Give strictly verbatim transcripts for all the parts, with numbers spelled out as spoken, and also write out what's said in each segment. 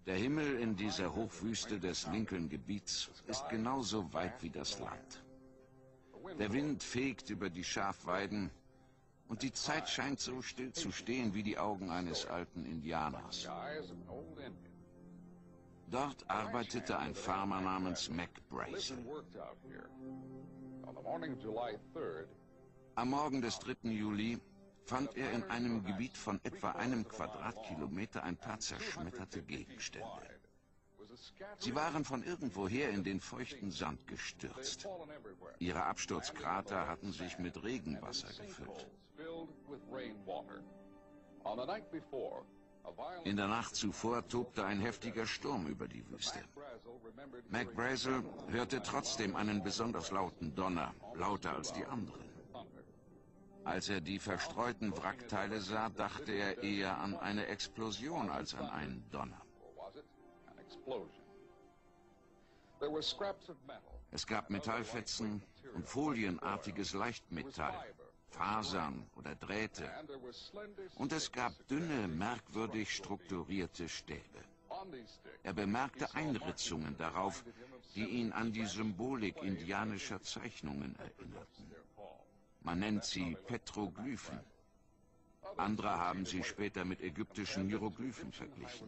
Der Himmel in dieser Hochwüste des Lincoln-Gebiets ist genauso weit wie das Land. Der Wind fegt über die Schafweiden und die Zeit scheint so still zu stehen wie die Augen eines alten Indianers. Dort arbeitete ein Farmer namens Mac Brazel. Am Morgen des dritten Juli fand er in einem Gebiet von etwa einem Quadratkilometer ein paar zerschmetterte Gegenstände. Sie waren von irgendwoher in den feuchten Sand gestürzt. Ihre Absturzkrater hatten sich mit Regenwasser gefüllt. In der Nacht zuvor tobte ein heftiger Sturm über die Wüste. Mac Brazel hörte trotzdem einen besonders lauten Donner, lauter als die anderen. Als er die verstreuten Wrackteile sah, dachte er eher an eine Explosion als an einen Donner. Es gab Metallfetzen und folienartiges Leichtmetall, Fasern oder Drähte. Und es gab dünne, merkwürdig strukturierte Stäbe. Er bemerkte Einritzungen darauf, die ihn an die Symbolik indianischer Zeichnungen erinnerten. Man nennt sie Petroglyphen. Andere haben sie später mit ägyptischen Hieroglyphen verglichen.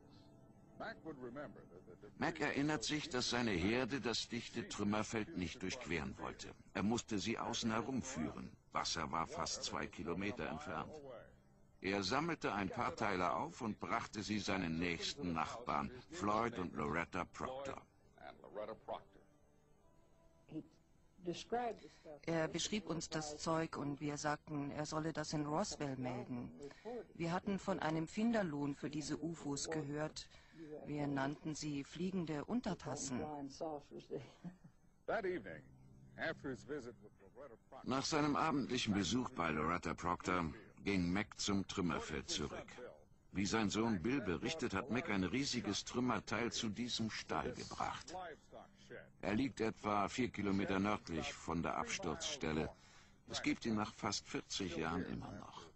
Mac erinnert sich, dass seine Herde das dichte Trümmerfeld nicht durchqueren wollte. Er musste sie außen herumführen. Wasser war fast zwei Kilometer entfernt. Er sammelte ein paar Teile auf und brachte sie seinen nächsten Nachbarn, Floyd und Loretta Proctor. Er beschrieb uns das Zeug und wir sagten, er solle das in Roswell melden. Wir hatten von einem Finderlohn für diese U F Os gehört. Wir nannten sie fliegende Untertassen. Nach seinem abendlichen Besuch bei Loretta Proctor ging Mac zum Trümmerfeld zurück. Wie sein Sohn Bill berichtet, hat Mac ein riesiges Trümmerteil zu diesem Stall gebracht. Er liegt etwa vier Kilometer nördlich von der Absturzstelle. Es gibt ihn nach fast vierzig Jahren immer noch.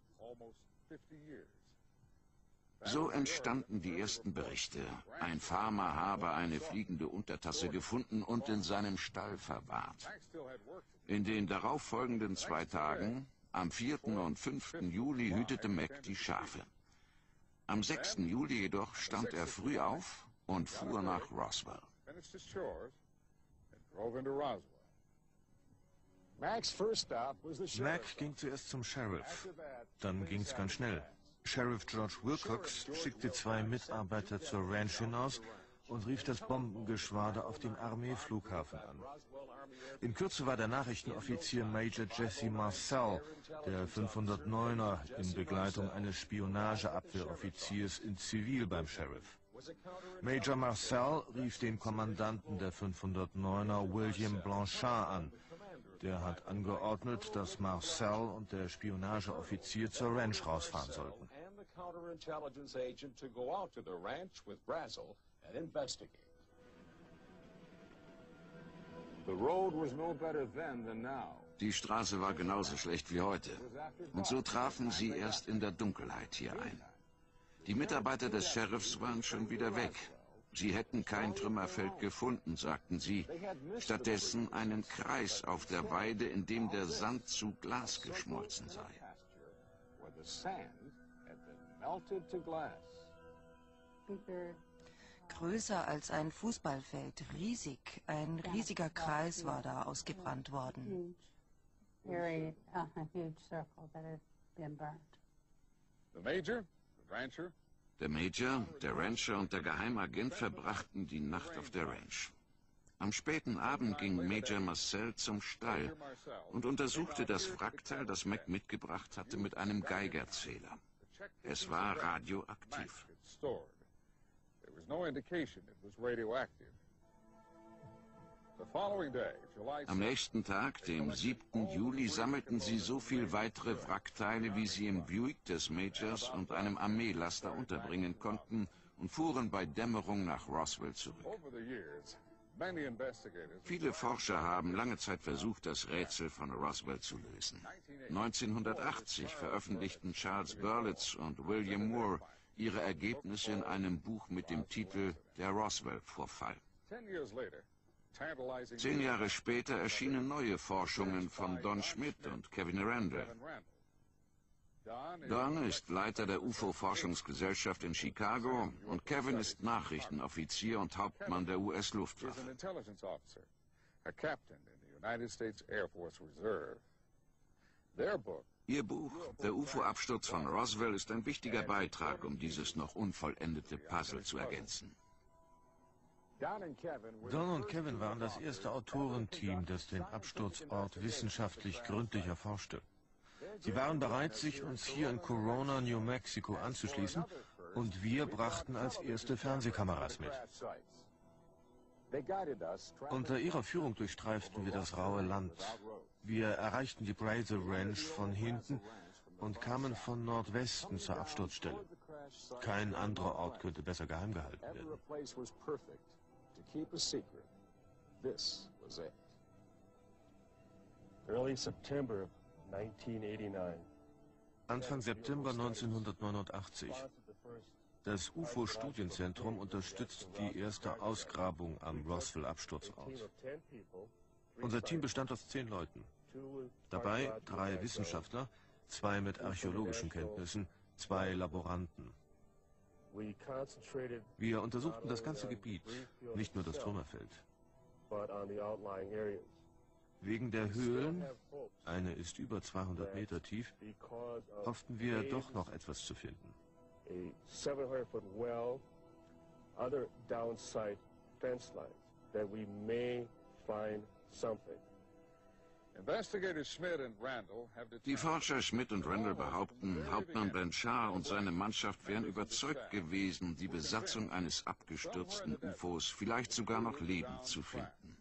So entstanden die ersten Berichte. Ein Farmer habe eine fliegende Untertasse gefunden und in seinem Stall verwahrt. In den darauffolgenden zwei Tagen, am vierten und fünften Juli, hütete Mac die Schafe. Am sechsten Juli jedoch stand er früh auf und fuhr nach Roswell. Mac ging zuerst zum Sheriff. Dann ging es ganz schnell. Sheriff George Wilcox schickte zwei Mitarbeiter zur Ranch hinaus und rief das Bombengeschwader auf dem Armeeflughafen an. In Kürze war der Nachrichtenoffizier Major Jesse Marcel, der fünfhundertneuner, in Begleitung eines Spionageabwehroffiziers in Zivil beim Sheriff. Major Marcel rief den Kommandanten der fünfhundertneuner William Blanchard an. Der hat angeordnet, dass Marcel und der Spionageoffizier zur Ranch rausfahren sollten. Die Straße war genauso schlecht wie heute. Und so trafen sie erst in der Dunkelheit hier ein. Die Mitarbeiter des Sheriffs waren schon wieder weg. Sie hätten kein Trümmerfeld gefunden, sagten sie. Stattdessen einen Kreis auf der Weide, in dem der Sand zu Glas geschmolzen sei. Größer als ein Fußballfeld, riesig. Ein riesiger Kreis war da ausgebrannt worden. Der Major, der Rancher und der Geheimagent verbrachten die Nacht auf der Ranch. Am späten Abend ging Major Marcel zum Stall und untersuchte das Wrackteil, das Mac mitgebracht hatte, mit einem Geigerzähler. Es war radioaktiv. Am nächsten Tag, dem siebten Juli, sammelten sie so viel weitere Wrackteile, wie sie im Buick des Majors und einem Armeelaster unterbringen konnten, und fuhren bei Dämmerung nach Roswell zurück. Viele Forscher haben lange Zeit versucht, das Rätsel von Roswell zu lösen. neunzehnhundertachtzig veröffentlichten Charles Berlitz und William Moore ihre Ergebnisse in einem Buch mit dem Titel Der Roswell-Vorfall. Zehn Jahre später erschienen neue Forschungen von Don Schmitt und Kevin Randle. Don ist Leiter der U F O-Forschungsgesellschaft in Chicago und Kevin ist Nachrichtenoffizier und Hauptmann der U S-Luftwaffe. Ihr Buch, Der U F O-Absturz von Roswell, ist ein wichtiger Beitrag, um dieses noch unvollendete Puzzle zu ergänzen. Don und Kevin waren das erste Autorenteam, das den Absturzort wissenschaftlich gründlich erforschte. Sie waren bereit, sich uns hier in Corona, New Mexico anzuschließen, und wir brachten als erste Fernsehkameras mit. Unter ihrer Führung durchstreiften wir das raue Land. Wir erreichten die Brazel Ranch von hinten und kamen von Nordwesten zur Absturzstelle. Kein anderer Ort könnte besser geheim gehalten werden. Anfang September neunzehnhundertneunundachtzig. Das U F O-Studienzentrum unterstützt die erste Ausgrabung am Roswell-Absturzort. Unser Team bestand aus zehn Leuten. Dabei drei Wissenschaftler, zwei mit archäologischen Kenntnissen, zwei Laboranten. Wir untersuchten das ganze Gebiet, nicht nur das Trümmerfeld. Wegen der Höhlen, eine ist über zweihundert Meter tief, hofften wir doch noch etwas zu finden. Die Forscher Schmitt und Randle behaupten, Hauptmann Blanchard und seine Mannschaft wären überzeugt gewesen, die Besatzung eines abgestürzten U F Os vielleicht sogar noch lebend zu finden.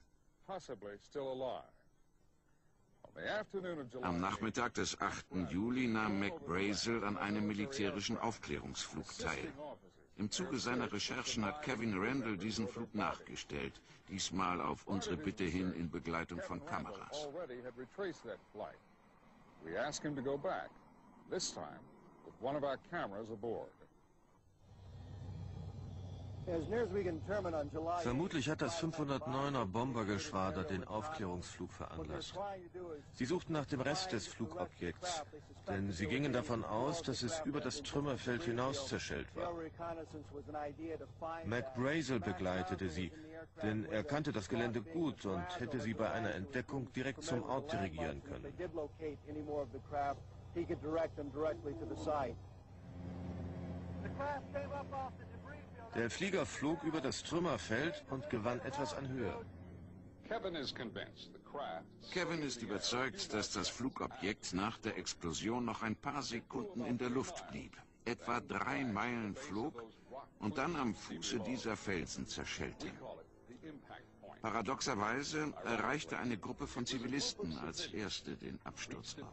Am Nachmittag des achten Juli nahm Mac Brazel an einem militärischen Aufklärungsflug teil. Im Zuge seiner Recherchen hat Kevin Randle diesen Flug nachgestellt, diesmal auf unsere Bitte hin in Begleitung von Kameras. Vermutlich hat das fünfhundertneuner Bombergeschwader den Aufklärungsflug veranlasst. Sie suchten nach dem Rest des Flugobjekts, denn sie gingen davon aus, dass es über das Trümmerfeld hinaus zerschellt war. Mac Brazel begleitete sie, denn er kannte das Gelände gut und hätte sie bei einer Entdeckung direkt zum Ort dirigieren können. Der Flieger flog über das Trümmerfeld und gewann etwas an Höhe. Kevin ist überzeugt, dass das Flugobjekt nach der Explosion noch ein paar Sekunden in der Luft blieb, etwa drei Meilen flog und dann am Fuße dieser Felsen zerschellte. Paradoxerweise erreichte eine Gruppe von Zivilisten als erste den Absturzort.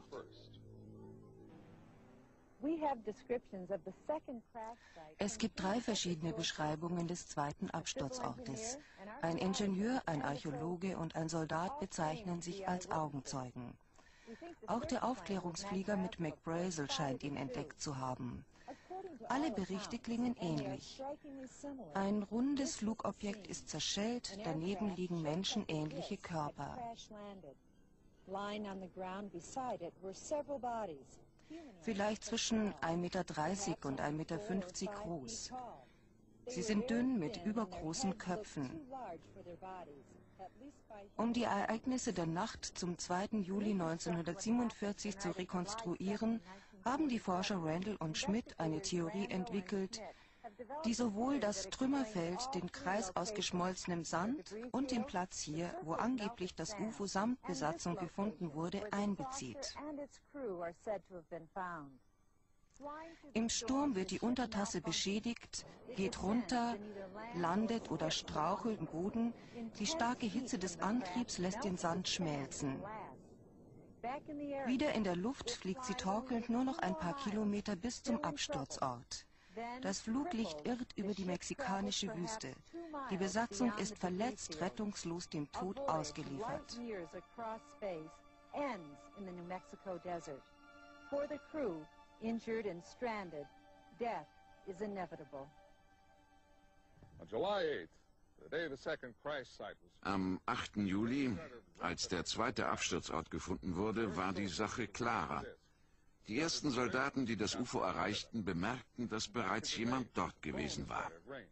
Es gibt drei verschiedene Beschreibungen des zweiten Absturzortes. Ein Ingenieur, ein Archäologe und ein Soldat bezeichnen sich als Augenzeugen. Auch der Aufklärungsflieger mit Mac Brazel scheint ihn entdeckt zu haben. Alle Berichte klingen ähnlich. Ein rundes Flugobjekt ist zerschellt, daneben liegen menschenähnliche Körper. Vielleicht zwischen ein Meter dreißig und ein Meter fünfzig groß. Sie sind dünn mit übergroßen Köpfen. Um die Ereignisse der Nacht zum zweiten Juli neunzehnhundertsiebenundvierzig zu rekonstruieren, haben die Forscher Randle und Schmitt eine Theorie entwickelt, die sowohl das Trümmerfeld, den Kreis aus geschmolzenem Sand und den Platz hier, wo angeblich das U F O samt Besatzung gefunden wurde, einbezieht. Im Sturm wird die Untertasse beschädigt, geht runter, landet oder strauchelt im Boden. Die starke Hitze des Antriebs lässt den Sand schmelzen. Wieder in der Luft fliegt sie torkelnd nur noch ein paar Kilometer bis zum Absturzort. Das Fluglicht irrt über die mexikanische Wüste. Die Besatzung ist verletzt, rettungslos dem Tod ausgeliefert. is inevitable. Am achten Juli, als der zweite Absturzort gefunden wurde, war die Sache klarer. Die ersten Soldaten, die das U F O erreichten, bemerkten, dass bereits jemand dort gewesen war.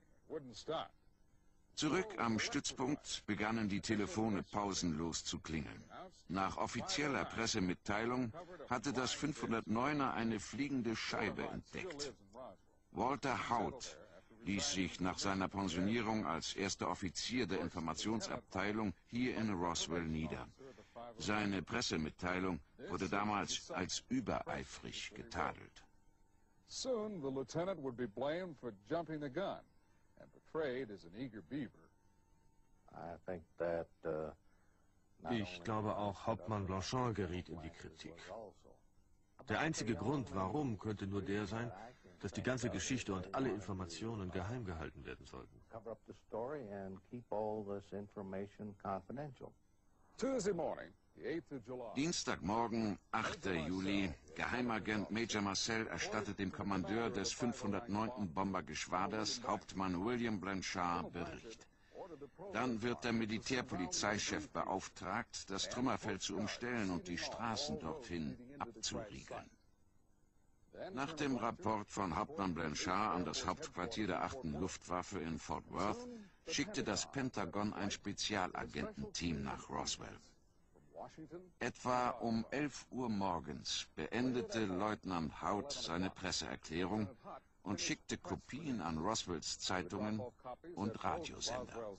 Zurück am Stützpunkt begannen die Telefone pausenlos zu klingeln. Nach offizieller Pressemitteilung hatte das fünfhundertneuner eine fliegende Scheibe entdeckt. Walter Haut ließ sich nach seiner Pensionierung als erster Offizier der Informationsabteilung hier in Roswell nieder. Seine Pressemitteilung wurde damals als übereifrig getadelt. Soon the lieutenant would be blamed for jumping the gun and portrayed as an eager beaver. I think that, uh, Ich glaube, auch Hauptmann Blanchard geriet in die Kritik. Der einzige Grund, warum, könnte nur der sein, dass die ganze Geschichte und alle Informationen geheim gehalten werden sollten. cover up the story and keep all this information confidential. Tuesday morning, the eighth of July. Dienstagmorgen, achter Juli. Geheimagent Major Marcel erstattet dem Kommandeur des fünfhundertneunten Bombergeschwaders, Hauptmann William Blanchard, Bericht. Dann wird der Militärpolizeichef beauftragt, das Trümmerfeld zu umstellen und die Straßen dorthin abzuriegeln. Nach dem Rapport von Hauptmann Blanchard an das Hauptquartier der achten Luftwaffe in Fort Worth schickte das Pentagon ein Spezialagententeam nach Roswell. Etwa um elf Uhr morgens beendete Leutnant Haut seine Presseerklärung und schickte Kopien an Roswells Zeitungen und Radiosender.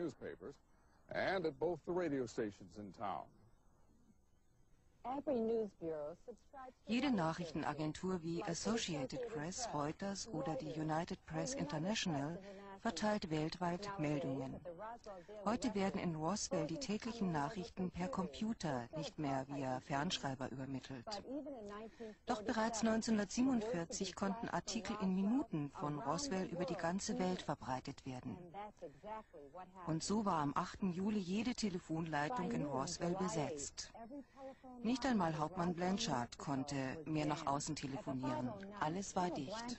Jede Nachrichtenagentur wie Associated Press, Reuters oder die United Press International verteilt weltweit Meldungen. Heute werden in Roswell die täglichen Nachrichten per Computer, nicht mehr via Fernschreiber übermittelt. Doch bereits neunzehnhundertsiebenundvierzig konnten Artikel in Minuten von Roswell über die ganze Welt verbreitet werden. Und so war am achten Juli jede Telefonleitung in Roswell besetzt. Nicht einmal Hauptmann Blanchard konnte mehr nach außen telefonieren. Alles war dicht.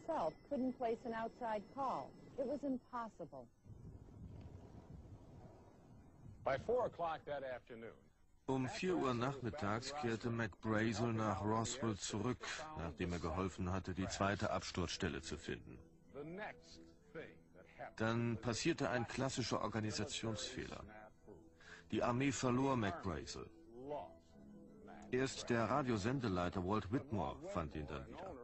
Um vier Uhr nachmittags kehrte McBrazel nach Roswell zurück, nachdem er geholfen hatte, die zweite Absturzstelle zu finden. Dann passierte ein klassischer Organisationsfehler. Die Armee verlor McBrazel. Erst der Radiosendeleiter Walt Whitmore fand ihn dann wieder.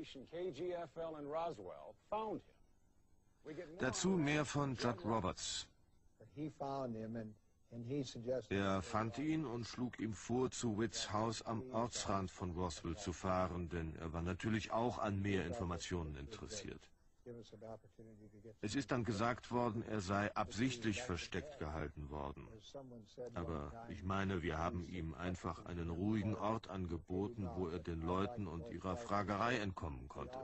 Dazu mehr von Judd Roberts. Er fand ihn und schlug ihm vor, zu Witts Haus am Ortsrand von Roswell zu fahren, denn er war natürlich auch an mehr Informationen interessiert. Es ist dann gesagt worden, er sei absichtlich versteckt gehalten worden. Aber ich meine, wir haben ihm einfach einen ruhigen Ort angeboten, wo er den Leuten und ihrer Fragerei entkommen konnte.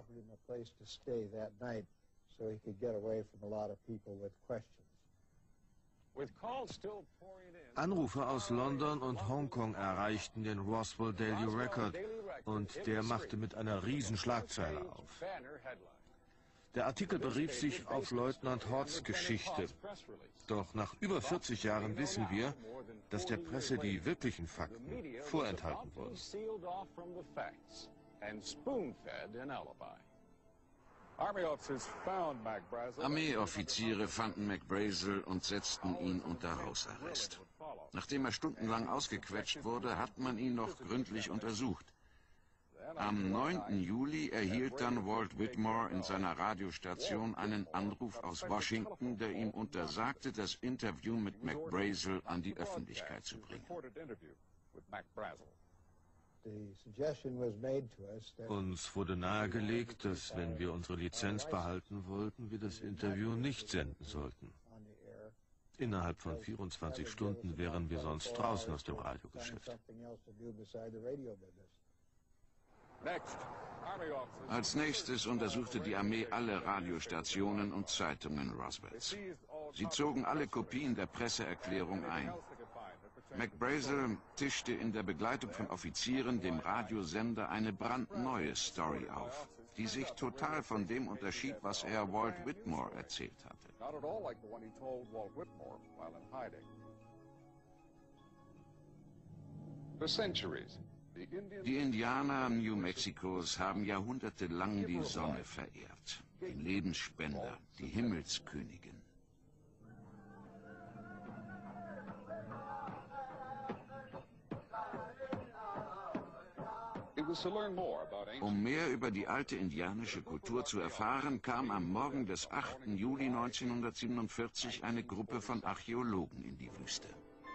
Anrufe aus London und Hongkong erreichten den Roswell Daily Record und der machte mit einer Riesenschlagzeile auf. Der Artikel berief sich auf Leutnant Hauts Geschichte. Doch nach über vierzig Jahren wissen wir, dass der Presse die wirklichen Fakten vorenthalten wurden. Armeeoffiziere fanden McBrazel und setzten ihn unter Hausarrest. Nachdem er stundenlang ausgequetscht wurde, hat man ihn noch gründlich untersucht. Am neunten Juli erhielt dann Walt Whitmore in seiner Radiostation einen Anruf aus Washington, der ihm untersagte, das Interview mit McBrazel an die Öffentlichkeit zu bringen. Uns wurde nahegelegt, dass, wenn wir unsere Lizenz behalten wollten, wir das Interview nicht senden sollten. Innerhalb von vierundzwanzig Stunden wären wir sonst draußen aus dem Radiogeschäft. Als nächstes untersuchte die Armee alle Radiostationen und Zeitungen Roswells. Sie zogen alle Kopien der Presseerklärung ein. McBrazel tischte in der Begleitung von Offizieren dem Radiosender eine brandneue Story auf. die sich total von dem unterschied, was er Walt Whitmore erzählt hatte. Not at all like the one he told Walt Whitmore while in hiding. For centuries, the Indians... Die Indianer New Mexicos haben jahrhundertelang die Sonne verehrt, den Lebensspender, die Himmelskönigin. Um mehr über die alte indianische Kultur zu erfahren, kam am Morgen des achten Juli neunzehnhundertsiebenundvierzig eine Gruppe von Archäologen in die Wüste.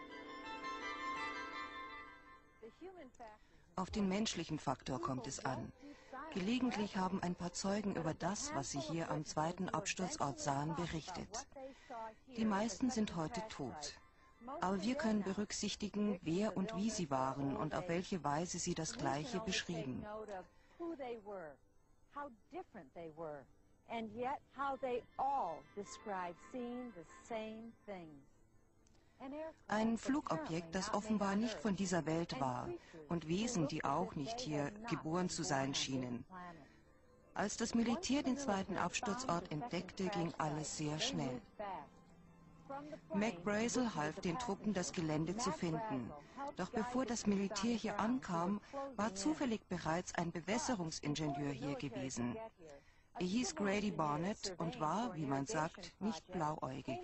Auf den menschlichen Faktor kommt es an. Gelegentlich haben ein paar Zeugen über das, was sie hier am zweiten Absturzort sahen, berichtet. Die meisten sind heute tot. Aber wir können berücksichtigen, wer und wie sie waren und auf welche Weise sie das Gleiche beschrieben. Ein Flugobjekt, das offenbar nicht von dieser Welt war und Wesen, die auch nicht hier geboren zu sein schienen. Als das Militär den zweiten Absturzort entdeckte, ging alles sehr schnell. Mac Brazel half den Truppen, das Gelände zu finden. Doch bevor das Militär hier ankam, war zufällig bereits ein Bewässerungsingenieur hier gewesen. Er hieß Grady Barnett und war, wie man sagt, nicht blauäugig.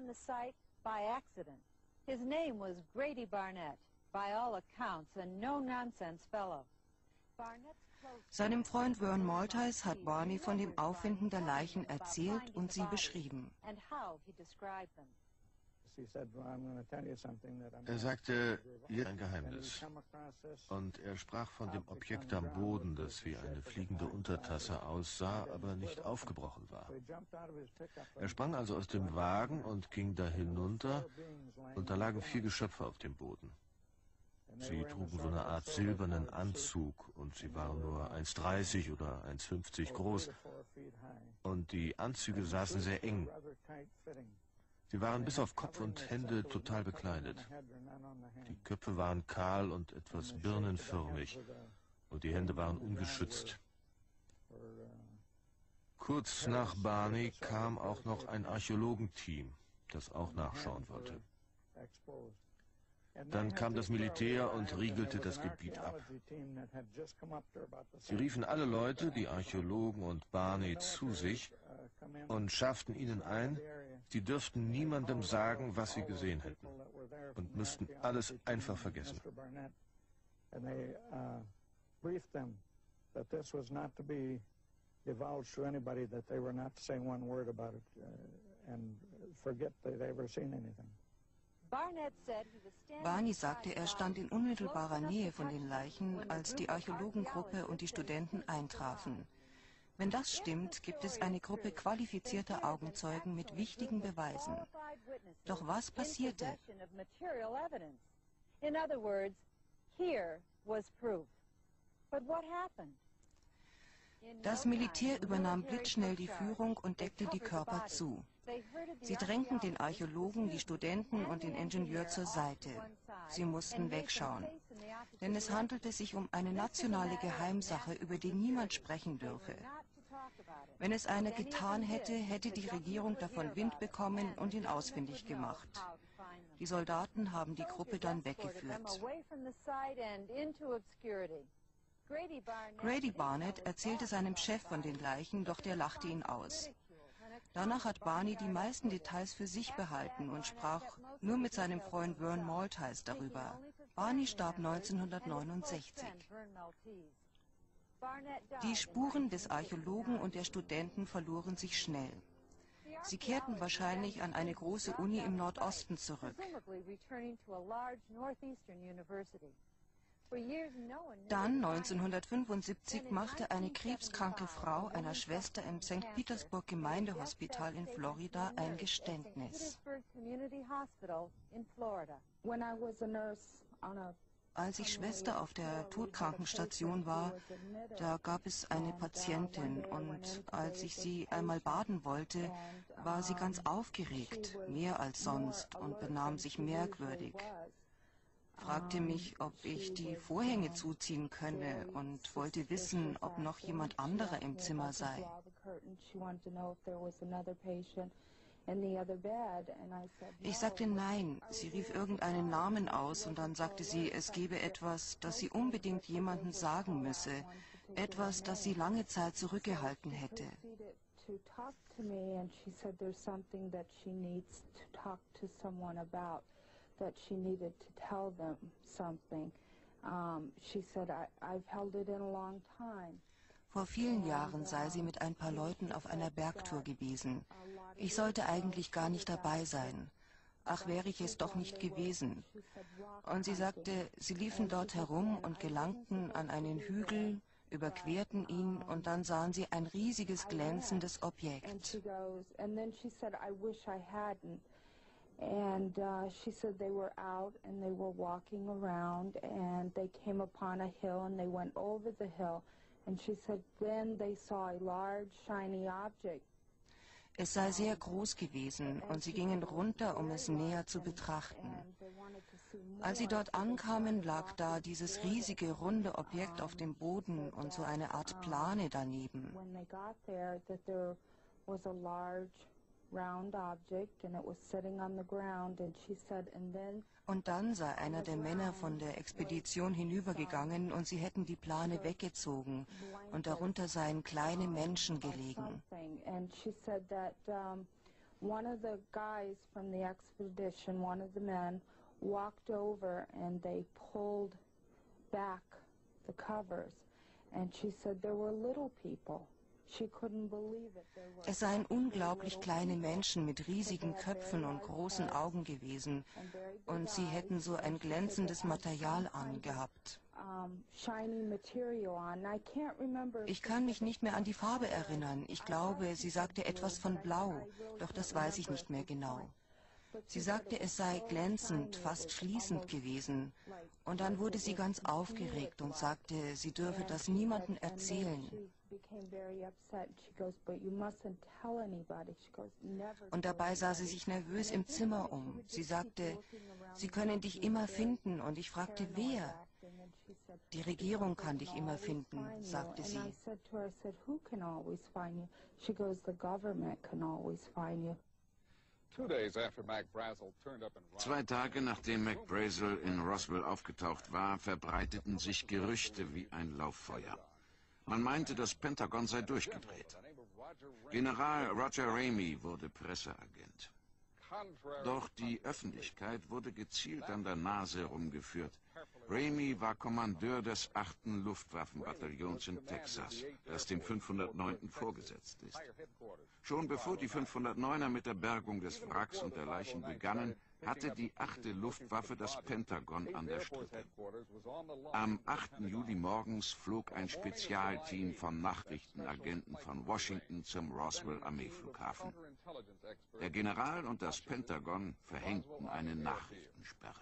Seinem Freund Vern Maltese hat Barney von dem Auffinden der Leichen erzählt und sie beschrieben. Er sagte, jetzt ein Geheimnis. Und er sprach von dem Objekt am Boden, das wie eine fliegende Untertasse aussah, aber nicht aufgebrochen war. Er sprang also aus dem Wagen und ging da hinunter, und da lagen vier Geschöpfe auf dem Boden. Sie trugen so eine Art silbernen Anzug und sie waren nur eins dreißig oder eins fünfzig groß und die Anzüge saßen sehr eng. Sie waren bis auf Kopf und Hände total bekleidet. Die Köpfe waren kahl und etwas birnenförmig und die Hände waren ungeschützt. Kurz nach Barney kam auch noch ein Archäologenteam, das auch nachschauen wollte. Dann kam das Militär und riegelte das Gebiet ab. Sie riefen alle Leute, die Archäologen und Barney, zu sich und schafften ihnen ein, sie dürften niemandem sagen, was sie gesehen hätten und müssten alles einfach vergessen. Barney sagte, er stand in unmittelbarer Nähe von den Leichen, als die Archäologengruppe und die Studenten eintrafen. Wenn das stimmt, gibt es eine Gruppe qualifizierter Augenzeugen mit wichtigen Beweisen. Doch was passierte? Das Militär übernahm blitzschnell die Führung und deckte die Körper zu. Sie drängten den Archäologen, die Studenten und den Ingenieur zur Seite. Sie mussten wegschauen, denn es handelte sich um eine nationale Geheimsache, über die niemand sprechen dürfe. Wenn es einer getan hätte, hätte die Regierung davon Wind bekommen und ihn ausfindig gemacht. Die Soldaten haben die Gruppe dann weggeführt. Grady Barnett erzählte seinem Chef von den Leichen, doch der lachte ihn aus. Danach hat Barney die meisten Details für sich behalten und sprach nur mit seinem Freund Vern Maltese darüber. Barney starb neunzehnhundertneunundsechzig. Die Spuren des Archäologen und der Studenten verloren sich schnell. Sie kehrten wahrscheinlich an eine große Uni im Nordosten zurück. Dann, neunzehnhundertfünfundsiebzig, machte eine krebskranke Frau einer Schwester im Sankt Petersburg Gemeindehospital in Florida ein Geständnis. Als ich Schwester auf der Todkrankenstation war, da gab es eine Patientin und als ich sie einmal baden wollte, war sie ganz aufgeregt, mehr als sonst, und benahm sich merkwürdig. fragte mich, ob ich die Vorhänge zuziehen könne und wollte wissen, ob noch jemand anderer im Zimmer sei. Ich sagte nein. Sie rief irgendeinen Namen aus und dann sagte sie, es gebe etwas, das sie unbedingt jemandem sagen müsse, etwas, das sie lange Zeit zurückgehalten hätte. Vor vielen Jahren sei sie mit ein paar Leuten auf einer Bergtour gewesen. Ich sollte eigentlich gar nicht dabei sein. Ach, wäre ich es doch nicht gewesen. Und sie sagte, sie liefen dort herum und gelangten an einen Hügel, überquerten ihn und dann sahen sie ein riesiges glänzendes Objekt. And uh, she said they were out and they were walking around and they came upon a hill and they went over the hill. And she said then they saw a large shiny object. Es sei sehr groß gewesen und sie gingen runter, um es näher zu betrachten. Als sie dort ankamen, lag da dieses riesige, runde Objekt auf dem Boden und so eine Art Plane daneben. Und dann sei einer der Männer von der Expedition hinübergegangen und sie hätten die Plane weggezogen und darunter seien kleine Menschen gelegen. Es seien unglaublich kleine Menschen mit riesigen Köpfen und großen Augen gewesen und sie hätten so ein glänzendes Material angehabt. Ich kann mich nicht mehr an die Farbe erinnern. Ich glaube, sie sagte etwas von Blau, doch das weiß ich nicht mehr genau. Sie sagte, es sei glänzend, fast schließend gewesen. Und dann wurde sie ganz aufgeregt und sagte, sie dürfe das niemandem erzählen. Und dabei sah sie sich nervös im Zimmer um. Sie sagte, sie können dich immer finden. Und ich fragte, wer? Die Regierung kann dich immer finden, sagte sie. Zwei Tage nachdem Mac Brazel in Roswell aufgetaucht war, verbreiteten sich Gerüchte wie ein Lauffeuer. Man meinte, das Pentagon sei durchgedreht. General Roger Ramey wurde Presseagent. Doch die Öffentlichkeit wurde gezielt an der Nase herumgeführt. Ramey war Kommandeur des achten Luftwaffenbataillons in Texas, das dem fünfhundertneunten vorgesetzt ist. Schon bevor die fünfhundertneuner mit der Bergung des Wracks und der Leichen begannen, hatte die achte Luftwaffe das Pentagon an der Strippe. Am achten Juli morgens flog ein Spezialteam von Nachrichtenagenten von Washington zum Roswell-Armeeflughafen. Der General und das Pentagon verhängten eine Nachrichtensperre.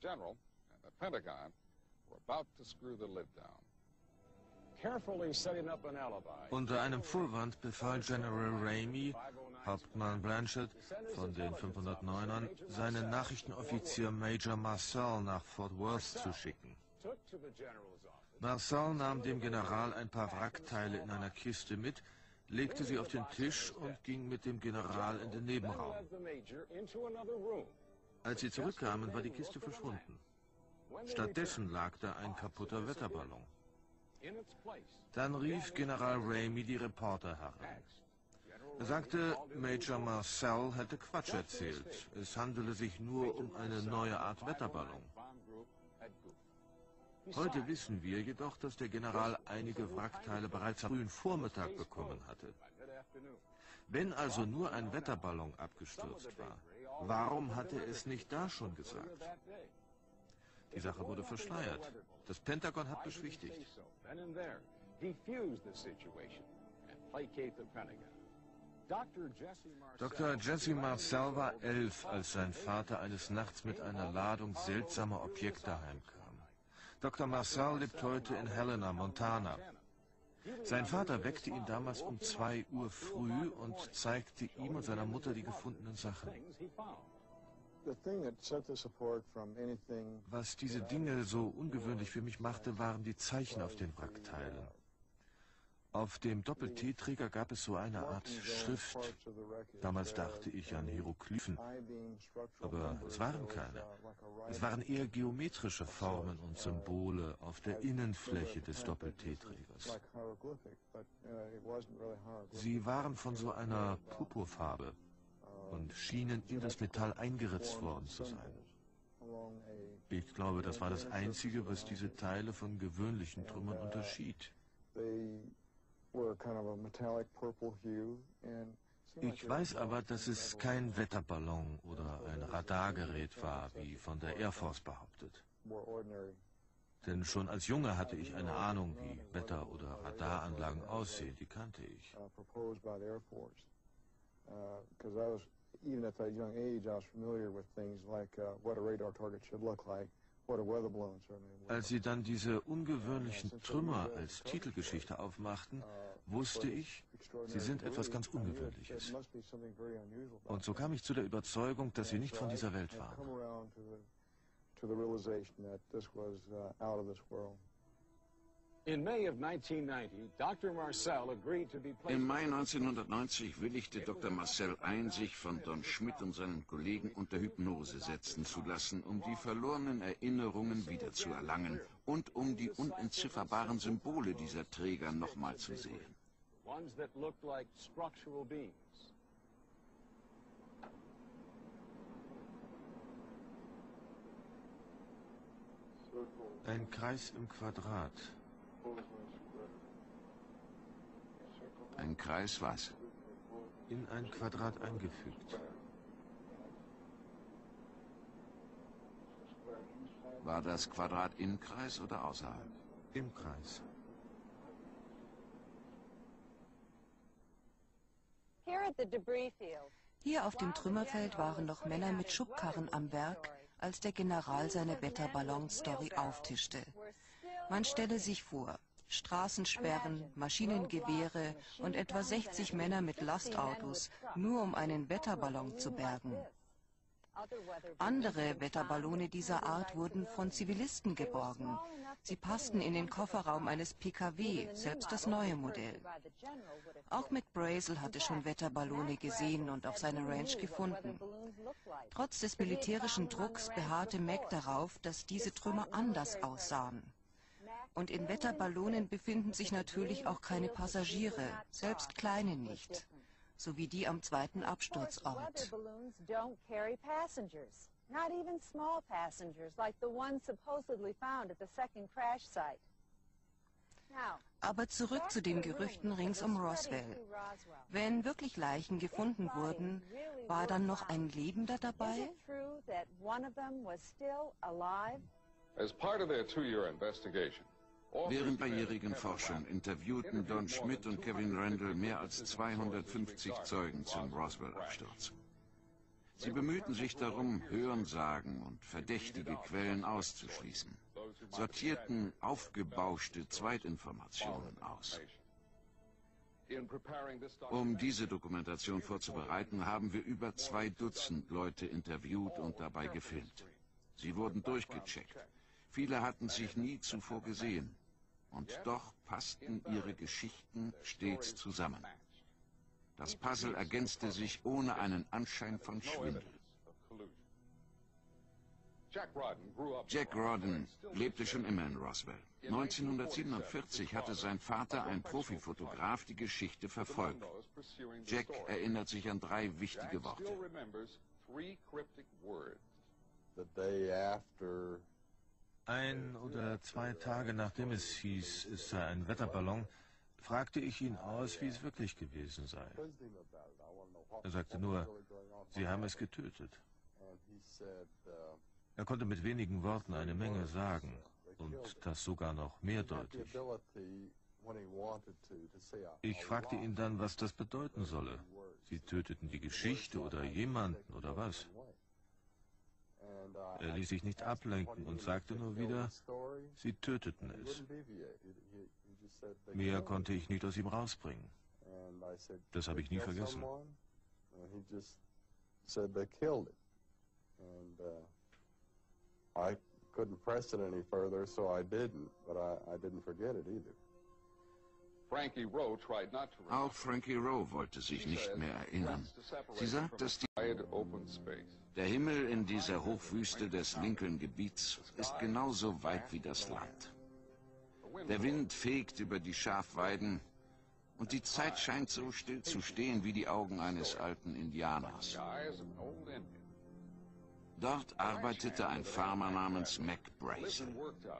Unter einem Vorwand befahl General Ramey, Hauptmann Blanchard von den fünfhundertneunern, seinen Nachrichtenoffizier Major Marcel nach Fort Worth zu schicken. Marcel nahm dem General ein paar Wrackteile in einer Kiste mit, legte sie auf den Tisch und ging mit dem General in den Nebenraum. Als sie zurückkamen, war die Kiste verschwunden. Stattdessen lag da ein kaputter Wetterballon. Dann rief General Ramey die Reporter herein. Er sagte, Major Marcel hätte Quatsch erzählt. Es handele sich nur um eine neue Art Wetterballon. Heute wissen wir jedoch, dass der General einige Wrackteile bereits am frühen Vormittag bekommen hatte. Wenn also nur ein Wetterballon abgestürzt war, warum hatte er es nicht da schon gesagt? Die Sache wurde verschleiert. Das Pentagon hat beschwichtigt. Doktor Jesse Marcel war elf, als sein Vater eines Nachts mit einer Ladung seltsamer Objekte heimkam. Doktor Marcel lebt heute in Helena, Montana. Sein Vater weckte ihn damals um zwei Uhr früh und zeigte ihm und seiner Mutter die gefundenen Sachen. Was diese Dinge so ungewöhnlich für mich machte, waren die Zeichen auf den Wrackteilen. Auf dem Doppel-T-Träger gab es so eine Art Schrift. Damals dachte ich an Hieroglyphen, aber es waren keine. Es waren eher geometrische Formen und Symbole auf der Innenfläche des Doppel-T-Trägers. Sie waren von so einer Purpurfarbe und schienen in das Metall eingeritzt worden zu sein. Ich glaube, das war das Einzige, was diese Teile von gewöhnlichen Trümmern unterschied. Ich weiß aber, dass es kein Wetterballon oder ein Radargerät war, wie von der Air Force behauptet. Denn schon als Junge hatte ich eine Ahnung, wie Wetter- oder Radaranlagen aussehen, die kannte ich. Even at that young age, I was familiar with things like uh, what a radar target should look like, what a weather balloon certainly would. Als sie dann diese ungewöhnlichen Trümmer als Titelgeschichte aufmachten, wusste ich, sie sind etwas ganz Ungewöhnliches. Und so kam ich zu der Überzeugung, dass sie nicht von dieser Welt waren. In May of nineteen ninety, Doctor Marcel agreed to be placed. Im Mai neunzehnhundertneunzig willigte Doktor Marcel ein, sich von Don Schmidt und seinen Kollegen unter Hypnose setzen zu lassen, um die verlorenen Erinnerungen wiederzuerlangen und um die unentzifferbaren Symbole dieser Träger nochmal zu sehen. Ones that looked like structural beams. Ein Kreis im Quadrat. Ein Kreis was? In ein Quadrat eingefügt. War das Quadrat im Kreis oder außerhalb? Im Kreis. Hier auf dem Trümmerfeld waren noch Männer mit Schubkarren am Werk, als der General seine Wetterballon-Story auftischte. Man stelle sich vor, Straßensperren, Maschinengewehre und etwa sechzig Männer mit Lastautos, nur um einen Wetterballon zu bergen. Andere Wetterballone dieser Art wurden von Zivilisten geborgen. Sie passten in den Kofferraum eines P K W, selbst das neue Modell. Auch Mac Brazel hatte schon Wetterballone gesehen und auf seiner Ranch gefunden. Trotz des militärischen Drucks beharrte Mac darauf, dass diese Trümmer anders aussahen. Und in Wetterballonen befinden sich natürlich auch keine Passagiere, selbst kleine nicht. Sowie die am zweiten Absturzort. Aber zurück zu den Gerüchten rings um Roswell. Wenn wirklich Leichen gefunden wurden, war dann noch ein Lebender dabei? As part of their two-year investigation, Während mehrjährigen Forschung interviewten Don Schmidt und Kevin Randle mehr als zweihundertfünfzig Zeugen zum Roswell-Absturz. Sie bemühten sich darum, Hörensagen und verdächtige Quellen auszuschließen, sortierten aufgebauschte Zweitinformationen aus. Um diese Dokumentation vorzubereiten, haben wir über zwei Dutzend Leute interviewt und dabei gefilmt. Sie wurden durchgecheckt. Viele hatten sich nie zuvor gesehen, und doch passten ihre Geschichten stets zusammen. Das Puzzle ergänzte sich ohne einen Anschein von Schwindel. Jack Rodden lebte schon immer in Roswell. neunzehnhundertsiebenundvierzig hatte sein Vater, ein Profifotograf, die Geschichte verfolgt. Jack erinnert sich an drei wichtige Worte. Ein oder zwei Tage nachdem es hieß, es sei ein Wetterballon, fragte ich ihn aus, wie es wirklich gewesen sei. Er sagte nur, sie haben es getötet. Er konnte mit wenigen Worten eine Menge sagen, und das sogar noch mehrdeutig. Ich fragte ihn dann, was das bedeuten solle. Sie töteten die Geschichte oder jemanden oder was? Er ließ sich nicht ablenken und sagte nur wieder, sie töteten es. Mehr konnte ich nicht aus ihm rausbringen. Das habe ich nie vergessen. And uh, I couldn't press it any further, so I didn't, but I, I didn't forget it either. Frankie Rowe tried not to Auch Frankie Rowe wollte sich nicht mehr erinnern. Sie sagt, dass die der Himmel in dieser Hochwüste des Lincoln-Gebiets ist genauso weit wie das Land. Der Wind fegt über die Schafweiden und die Zeit scheint so still zu stehen wie die Augen eines alten Indianers. Dort arbeitete ein Farmer namens Mac Brazel.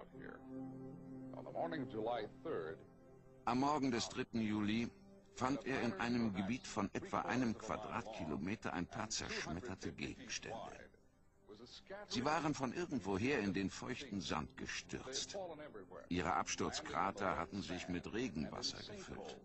Am Morgen des dritten Juli fand er in einem Gebiet von etwa einem Quadratkilometer ein paar zerschmetterte Gegenstände. Sie waren von irgendwoher in den feuchten Sand gestürzt. Ihre Absturzkrater hatten sich mit Regenwasser gefüllt.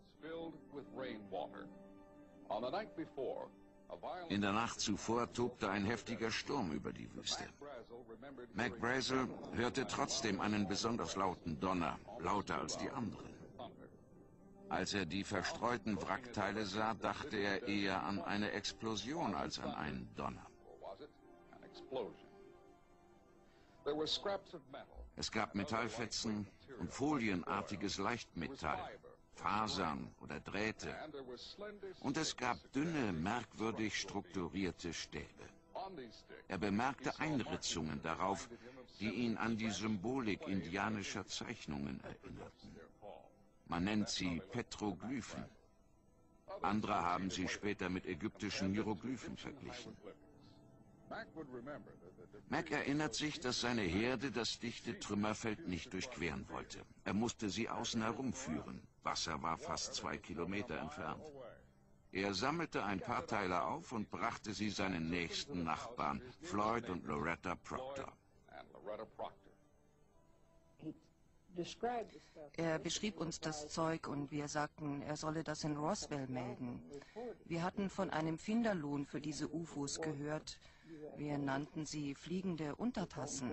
In der Nacht zuvor tobte ein heftiger Sturm über die Wüste. Mac Brazel hörte trotzdem einen besonders lauten Donner, lauter als die anderen. Als er die verstreuten Wrackteile sah, dachte er eher an eine Explosion als an einen Donner. Es gab Metallfetzen und folienartiges Leichtmetall, Fasern oder Drähte. Und es gab dünne, merkwürdig strukturierte Stäbe. Er bemerkte Einritzungen darauf, die ihn an die Symbolik indianischer Zeichnungen erinnerten. Man nennt sie Petroglyphen. Andere haben sie später mit ägyptischen Hieroglyphen verglichen. Mac erinnert sich, dass seine Herde das dichte Trümmerfeld nicht durchqueren wollte. Er musste sie außen herumführen. Wasser war fast zwei Kilometer entfernt. Er sammelte ein paar Teile auf und brachte sie seinen nächsten Nachbarn, Floyd und Loretta Proctor. Er beschrieb uns das Zeug und wir sagten, er solle das in Roswell melden. Wir hatten von einem Finderlohn für diese U F Os gehört. Wir nannten sie fliegende Untertassen.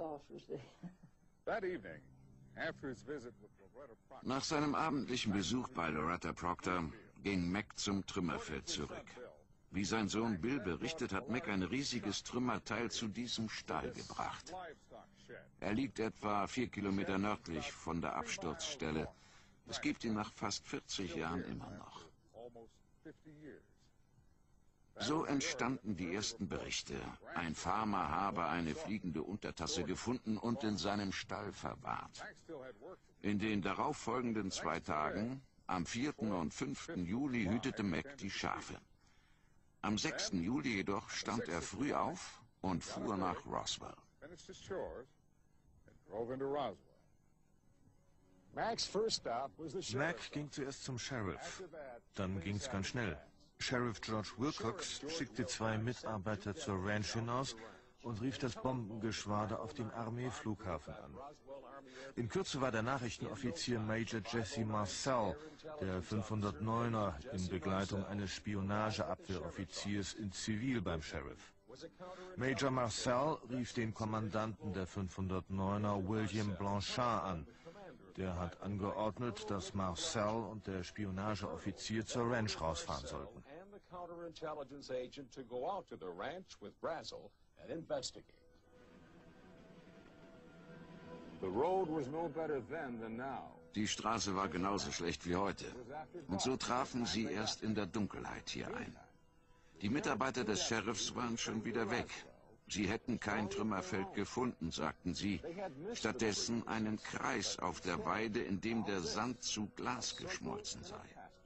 Nach seinem abendlichen Besuch bei Loretta Proctor ging Mac zum Trümmerfeld zurück. Wie sein Sohn Bill berichtet, hat Mac ein riesiges Trümmerteil zu diesem Stall gebracht. Er liegt etwa vier Kilometer nördlich von der Absturzstelle. Es gibt ihn nach fast vierzig Jahren immer noch. So entstanden die ersten Berichte. Ein Farmer habe eine fliegende Untertasse gefunden und in seinem Stall verwahrt. In den darauffolgenden zwei Tagen, am vierten und fünften Juli, hütete Mac die Schafe. Am sechsten Juli jedoch stand er früh auf und fuhr nach Roswell. Mac ging zuerst zum Sheriff. Dann ging's ganz schnell. Sheriff George Wilcox schickte zwei Mitarbeiter zur Ranch hinaus und rief das Bombengeschwader auf dem Armeeflughafen an. In Kürze war der Nachrichtenoffizier Major Jesse Marcel, der fünfhundertneuner, in Begleitung eines Spionageabwehroffiziers in Zivil beim Sheriff. Major Marcel rief den Kommandanten der fünfhundertneuner William Blanchard an. Der hat angeordnet, dass Marcel und der Spionageoffizier zur Ranch rausfahren sollten. Die Straße war genauso schlecht wie heute. Und so trafen sie erst in der Dunkelheit hier ein. Die Mitarbeiter des Sheriffs waren schon wieder weg. Sie hätten kein Trümmerfeld gefunden, sagten sie. Stattdessen einen Kreis auf der Weide, in dem der Sand zu Glas geschmolzen sei.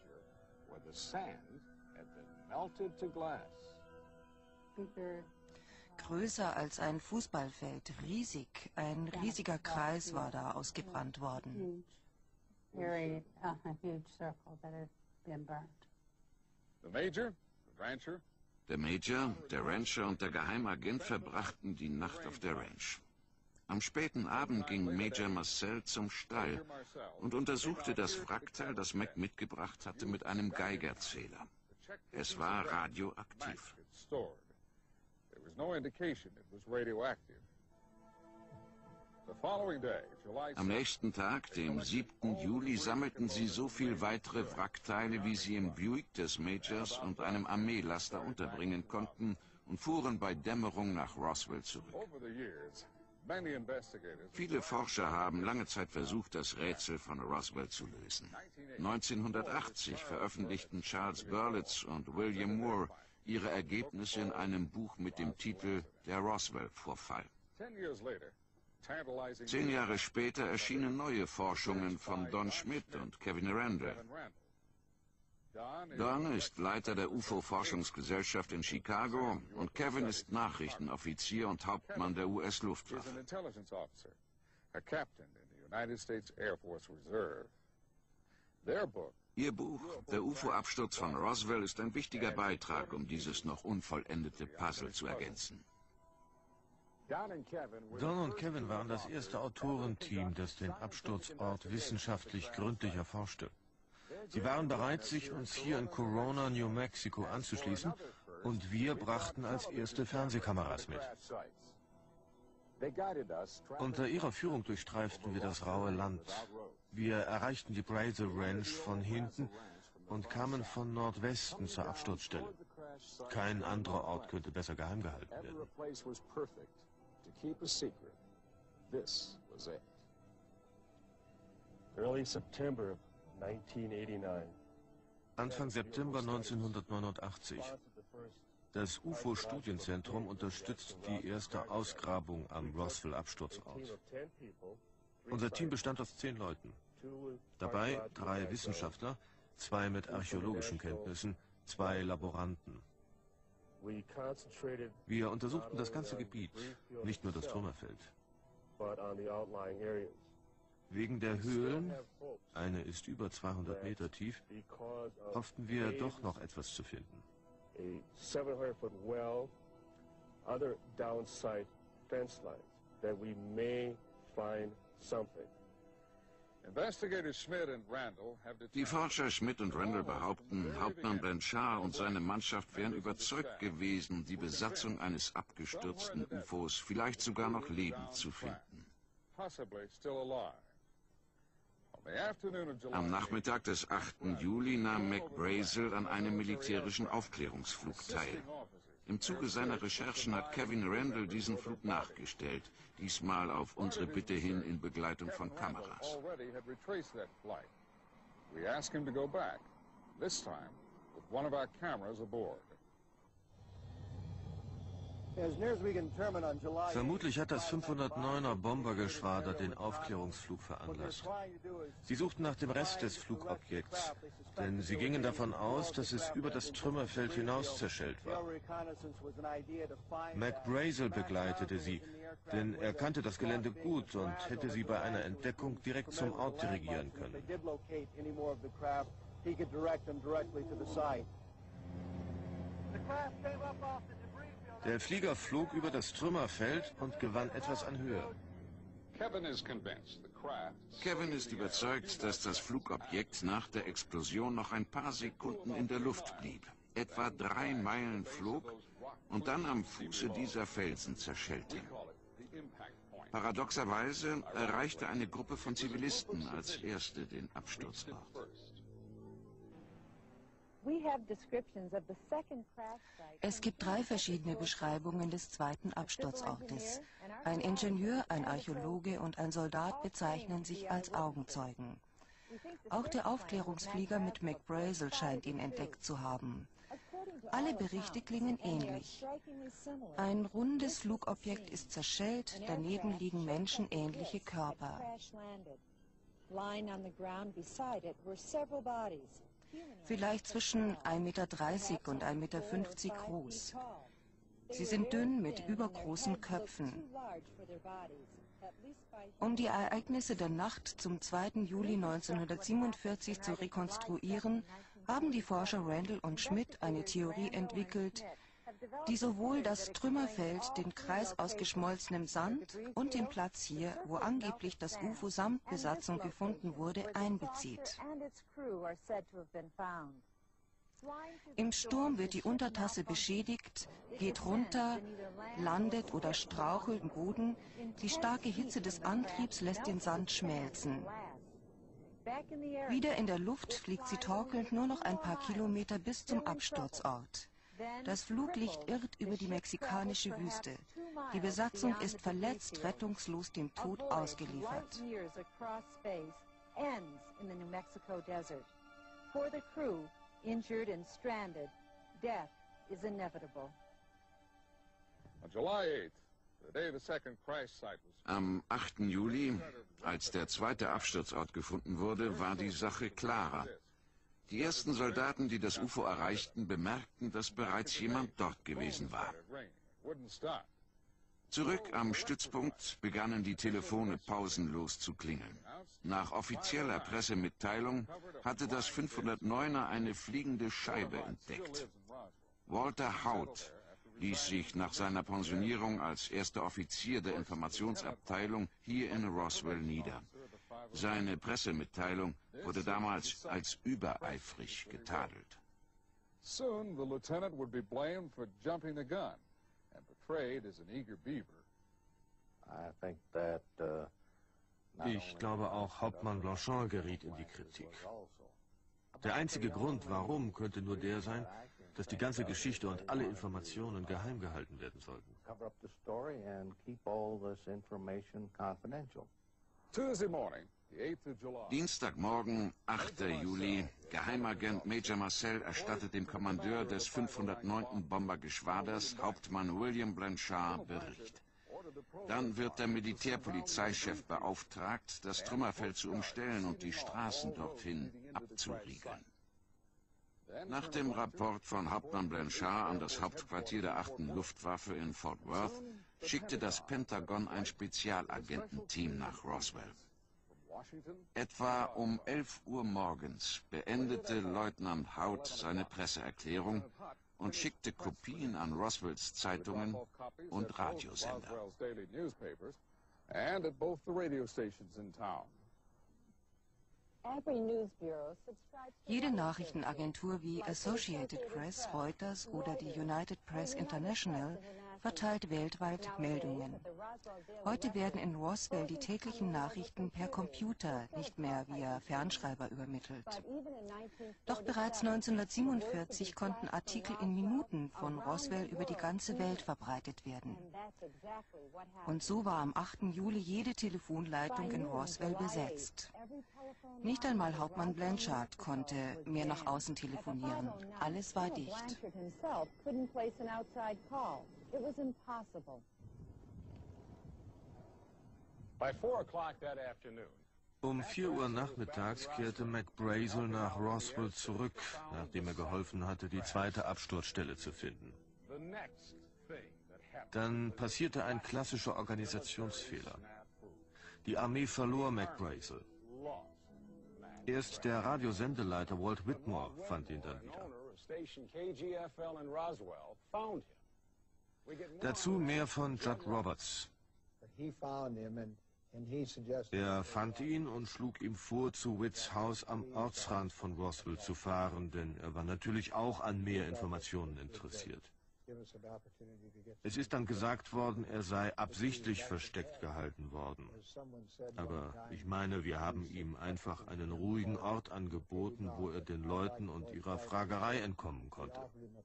Größer als ein Fußballfeld, riesig. Ein riesiger Kreis war da ausgebrannt worden. Der Major, der Rancher und der Geheimagent verbrachten die Nacht auf der Ranch. Am späten Abend ging Major Marcel zum Stall und untersuchte das Wrackteil, das Mac mitgebracht hatte, mit einem Geigerzähler. Es war radioaktiv. Am nächsten Tag, dem siebten Juli, sammelten sie so viel weitere Wrackteile, wie sie im Buick des Majors und einem Armeelaster unterbringen konnten, und fuhren bei Dämmerung nach Roswell zurück. Viele Forscher haben lange Zeit versucht, das Rätsel von Roswell zu lösen. neunzehnhundertachtzig veröffentlichten Charles Berlitz und William Moore ihre Ergebnisse in einem Buch mit dem Titel Der Roswell-Vorfall. Zehn Jahre später erschienen neue Forschungen von Don Schmitt und Kevin Randle. Don ist Leiter der U F O-Forschungsgesellschaft in Chicago und Kevin ist Nachrichtenoffizier und Hauptmann der U S-Luftwaffe. Ihr Buch, der U F O-Absturz von Roswell, ist ein wichtiger Beitrag, um dieses noch unvollendete Puzzle zu ergänzen. Don und Kevin waren das erste Autorenteam, das den Absturzort wissenschaftlich gründlich erforschte. Sie waren bereit, sich uns hier in Corona, New Mexico anzuschließen, und wir brachten als erste Fernsehkameras mit. Unter ihrer Führung durchstreiften wir das raue Land. Wir erreichten die Brazel Ranch von hinten und kamen von Nordwesten zur Absturzstelle. Kein anderer Ort könnte besser geheim gehalten werden. Early September Anfang September neunzehnhundertneunundachtzig. Das U F O-Studienzentrum unterstützt die erste Ausgrabung am Roswell-Absturzort. Unser Team bestand aus zehn Leuten. Dabei drei Wissenschaftler, zwei mit archäologischen Kenntnissen, zwei Laboranten. Wir untersuchten das ganze Gebiet, nicht nur das Trümmerfeld. Wegen der Höhlen, eine ist über zweihundert Meter tief, hofften wir doch noch etwas zu finden. Die Forscher Schmitt und Randle behaupten, Hauptmann Blanchard und seine Mannschaft wären überzeugt gewesen, die Besatzung eines abgestürzten U F Os vielleicht sogar noch lebend zu finden. Am Nachmittag des achten Juli nahm McBrazel an einem militärischen Aufklärungsflug teil. Im Zuge seiner Recherchen hat Kevin Randle diesen Flug nachgestellt, diesmal auf unsere Bitte hin in Begleitung von Kameras. Vermutlich hat das fünfhundertneuner Bombergeschwader den Aufklärungsflug veranlasst. Sie suchten nach dem Rest des Flugobjekts, denn sie gingen davon aus, dass es über das Trümmerfeld hinaus zerschellt war. McBrazel begleitete sie, denn er kannte das Gelände gut und hätte sie bei einer Entdeckung direkt zum Ort dirigieren können. Der Flieger flog über das Trümmerfeld und gewann etwas an Höhe. Kevin ist überzeugt, dass das Flugobjekt nach der Explosion noch ein paar Sekunden in der Luft blieb, etwa drei Meilen flog und dann am Fuße dieser Felsen zerschellte. Paradoxerweise erreichte eine Gruppe von Zivilisten als erste den Absturzort. Es gibt drei verschiedene Beschreibungen des zweiten Absturzortes. Ein Ingenieur, ein Archäologe und ein Soldat bezeichnen sich als Augenzeugen. Auch der Aufklärungsflieger mit McBrazel scheint ihn entdeckt zu haben. Alle Berichte klingen ähnlich. Ein rundes Flugobjekt ist zerschellt, daneben liegen menschenähnliche Körper. Vielleicht zwischen ein Meter dreißig und ein Meter fünfzig groß. Sie sind dünn mit übergroßen Köpfen. Um die Ereignisse der Nacht zum zweiten Juli neunzehnhundertsiebenundvierzig zu rekonstruieren, haben die Forscher Randle und Schmitt eine Theorie entwickelt, die sowohl das Trümmerfeld, den Kreis aus geschmolzenem Sand und den Platz hier, wo angeblich das U F O samt Besatzung gefunden wurde, einbezieht. Im Sturm wird die Untertasse beschädigt, geht runter, landet oder strauchelt im Boden. Die starke Hitze des Antriebs lässt den Sand schmelzen. Wieder in der Luft fliegt sie torkelnd nur noch ein paar Kilometer bis zum Absturzort. Das Fluglicht irrt über die mexikanische Wüste. Die Besatzung ist verletzt, rettungslos dem Tod ausgeliefert. Am achten Juli, als der zweite Absturzort gefunden wurde, war die Sache klarer. Die ersten Soldaten, die das U F O erreichten, bemerkten, dass bereits jemand dort gewesen war. Zurück am Stützpunkt begannen die Telefone pausenlos zu klingeln. Nach offizieller Pressemitteilung hatte das fünfhundertneuner eine fliegende Scheibe entdeckt. Walter Haut ließ sich nach seiner Pensionierung als erster Offizier der Informationsabteilung hier in Roswell nieder. Seine Pressemitteilung wurde damals als übereifrig getadelt. Soon the lieutenant would be blamed for jumping the gun and portrayed as an eager beaver. I think that, uh, Ich glaube, auch Hauptmann Blanchard geriet in die Kritik. Der einzige Grund, warum, könnte nur der sein, dass die ganze Geschichte und alle Informationen geheim gehalten werden sollten. cover up the story and keep all this information confidential. Tuesday morning, the eighth of July. Dienstagmorgen, achter Juli. Geheimagent Major Marcel erstattet dem Kommandeur des fünfhundertneunten Bombergeschwaders, Hauptmann William Blanchard, Bericht. Dann wird der Militärpolizeichef beauftragt, das Trümmerfeld zu umstellen und die Straßen dorthin abzuriegeln. Nach dem Rapport von Hauptmann Blanchard an das Hauptquartier der achten Luftwaffe in Fort Worth schickte das Pentagon ein Spezialagententeam nach Roswell. Etwa um elf Uhr morgens beendete Leutnant Haut seine Presseerklärung und schickte Kopien an Roswells Zeitungen und Radiosender. And at both the radio stations in town. Jede Nachrichtenagentur wie Associated Press, Reuters oder die United Press International verteilt weltweit Meldungen. Heute werden in Roswell die täglichen Nachrichten per Computer, nicht mehr via Fernschreiber übermittelt. Doch bereits neunzehnhundertsiebenundvierzig konnten Artikel in Minuten von Roswell über die ganze Welt verbreitet werden. Und so war am achten Juli jede Telefonleitung in Roswell besetzt. Nicht einmal Hauptmann Blanchard konnte mehr nach außen telefonieren. Alles war dicht. Um vier Uhr nachmittags kehrte McBrazel nach Roswell zurück, nachdem er geholfen hatte, die zweite Absturzstelle zu finden. Dann passierte ein klassischer Organisationsfehler. Die Armee verlor McBrazel. Erst der Radiosendeleiter Walt Whitmore fand ihn dann wieder. Dazu mehr von Judd Roberts. Er fand ihn und schlug ihm vor, zu Witts Haus am Ortsrand von Roswell zu fahren, denn er war natürlich auch an mehr Informationen interessiert. Es ist dann gesagt worden, er sei absichtlich versteckt gehalten worden. Aber ich meine, wir haben ihm einfach einen ruhigen Ort angeboten, wo er den Leuten und ihrer Fragerei entkommen konnte.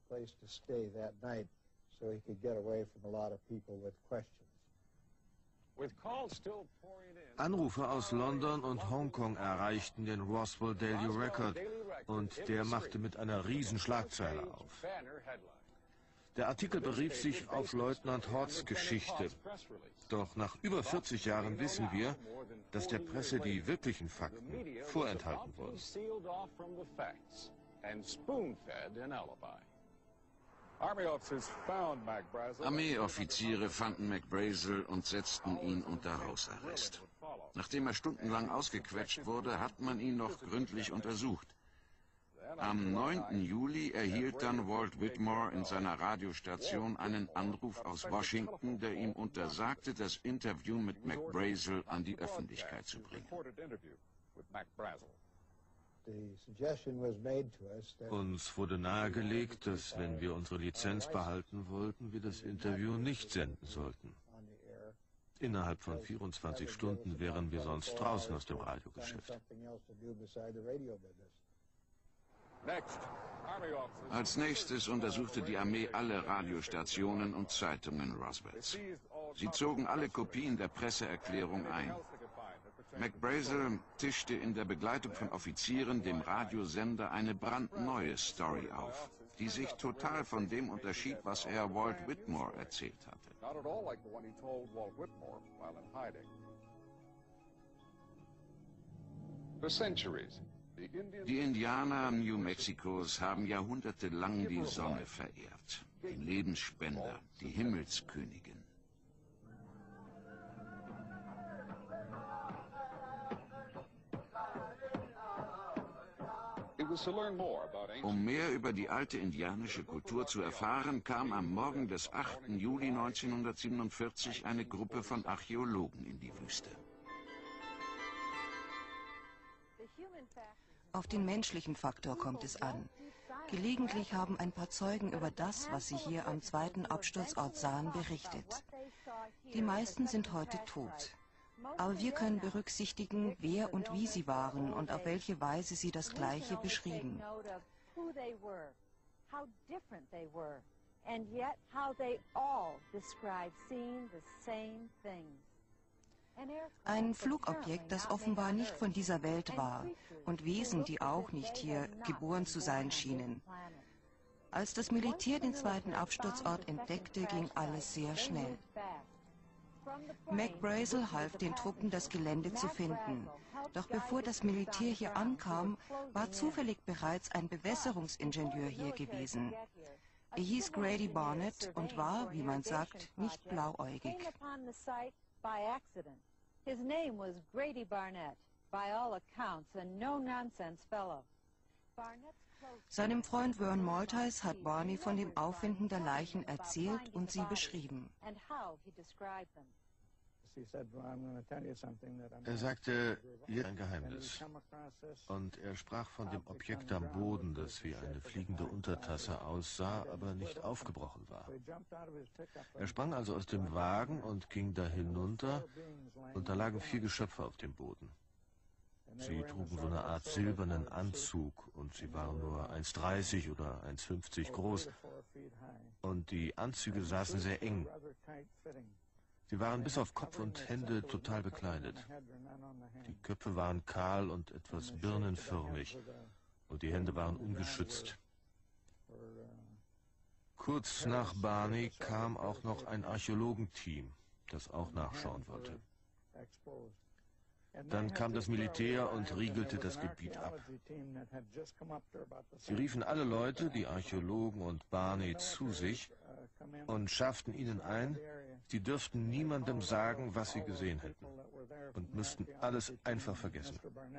Anrufe aus London und Hongkong erreichten den Roswell Daily Record und der machte mit einer Riesenschlagzeile auf. Der Artikel berief sich auf Leutnant Hauts Geschichte. Doch nach über vierzig Jahren wissen wir, dass der Presse die wirklichen Fakten vorenthalten wurden. Armeeoffiziere fanden McBrazel und setzten ihn unter Hausarrest. Nachdem er stundenlang ausgequetscht wurde, hat man ihn noch gründlich untersucht. Am neunten Juli erhielt dann Walt Whitmore in seiner Radiostation einen Anruf aus Washington, der ihm untersagte, das Interview mit McBrazel an die Öffentlichkeit zu bringen. Uns wurde nahegelegt, dass, wenn wir unsere Lizenz behalten wollten, wir das Interview nicht senden sollten. Innerhalb von vierundzwanzig Stunden wären wir sonst draußen aus dem Radiogeschäft. Als nächstes untersuchte die Armee alle Radiostationen und Zeitungen Roswells. Sie zogen alle Kopien der Presseerklärung ein. McBrazel tischte in der Begleitung von Offizieren dem Radiosender eine brandneue Story auf, die sich total von dem unterschied, was er Walt Whitmore erzählt hatte. Die Indianer New Mexicos haben jahrhundertelang die Sonne verehrt, den Lebensspender, die Himmelskönigin. Um mehr über die alte indianische Kultur zu erfahren, kam am Morgen des achten Juli neunzehnhundertsiebenundvierzig eine Gruppe von Archäologen in die Wüste. Auf den menschlichen Faktor kommt es an. Gelegentlich haben ein paar Zeugen über das, was sie hier am zweiten Absturzort sahen, berichtet. Die meisten sind heute tot. Aber wir können berücksichtigen, wer und wie sie waren und auf welche Weise sie das Gleiche beschrieben. Ein Flugobjekt, das offenbar nicht von dieser Welt war und Wesen, die auch nicht hier geboren zu sein schienen. Als das Militär den zweiten Absturzort entdeckte, ging alles sehr schnell. McBrazel half den Truppen, das Gelände zu finden. Doch bevor das Militär hier ankam, war zufällig bereits ein Bewässerungsingenieur hier gewesen. Er hieß Grady Barnett und war, wie man sagt, nicht blauäugig. His name was Grady Barnett, by all accounts a no-nonsense fellow. Seinem Freund Vern Maltese hat Barney von dem Auffinden der Leichen erzählt und sie beschrieben. Er sagte, hier ein Geheimnis. Und er sprach von dem Objekt am Boden, das wie eine fliegende Untertasse aussah, aber nicht aufgebrochen war. Er sprang also aus dem Wagen und ging da hinunter, und da lagen vier Geschöpfe auf dem Boden. Sie trugen so eine Art silbernen Anzug und sie waren nur eins Komma dreißig oder eins Komma fünfzig groß und die Anzüge saßen sehr eng. Sie waren bis auf Kopf und Hände total bekleidet. Die Köpfe waren kahl und etwas birnenförmig und die Hände waren ungeschützt. Kurz nach Barney kam auch noch ein Archäologenteam, das auch nachschauen wollte. Dann kam das Militär und riegelte das Gebiet ab. Sie riefen alle Leute, die Archäologen und Barney, zu sich und schafften ihnen ein, sie dürften niemandem sagen, was sie gesehen hätten und müssten alles einfach vergessen.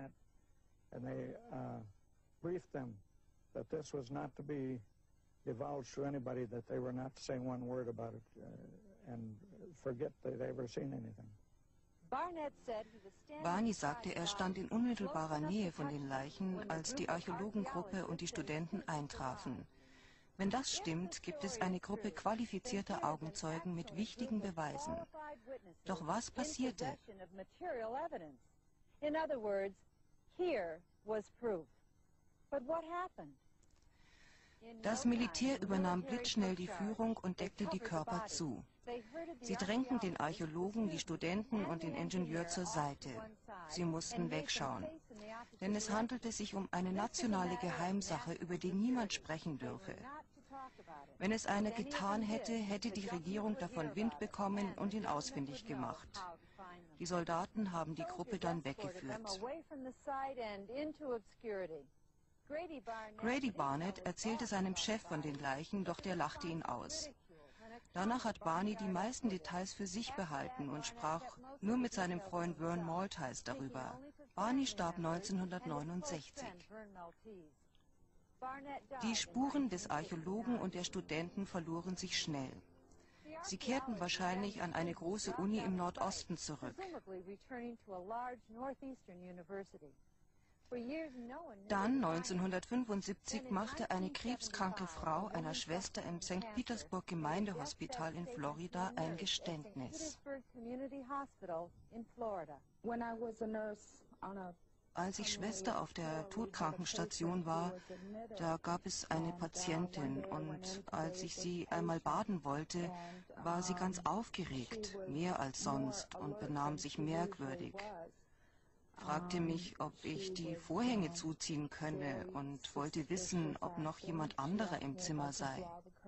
Barney sagte, er stand in unmittelbarer Nähe von den Leichen, als die Archäologengruppe und die Studenten eintrafen. Wenn das stimmt, gibt es eine Gruppe qualifizierter Augenzeugen mit wichtigen Beweisen. Doch was passierte? Das Militär übernahm blitzschnell die Führung und deckte die Körper zu. Sie drängten den Archäologen, die Studenten und den Ingenieur zur Seite. Sie mussten wegschauen, denn es handelte sich um eine nationale Geheimsache, über die niemand sprechen dürfe. Wenn es einer getan hätte, hätte die Regierung davon Wind bekommen und ihn ausfindig gemacht. Die Soldaten haben die Gruppe dann weggeführt. Grady Barnett erzählte seinem Chef von den Leichen, doch der lachte ihn aus. Danach hat Barney die meisten Details für sich behalten und sprach nur mit seinem Freund Vern Maltese darüber. Barney starb neunzehnhundertneunundsechzig. Die Spuren des Archäologen und der Studenten verloren sich schnell. Sie kehrten wahrscheinlich an eine große Uni im Nordosten zurück. Dann, neunzehnhundertfünfundsiebzig, machte eine krebskranke Frau einer Schwester im Sankt Petersburg Gemeindehospital in Florida ein Geständnis. Als ich Schwester auf der Todkrankenstation war, da gab es eine Patientin und als ich sie einmal baden wollte, war sie ganz aufgeregt, mehr als sonst und benahm sich merkwürdig. Fragte mich, ob ich die Vorhänge zuziehen könne und wollte wissen, ob noch jemand anderer im Zimmer sei.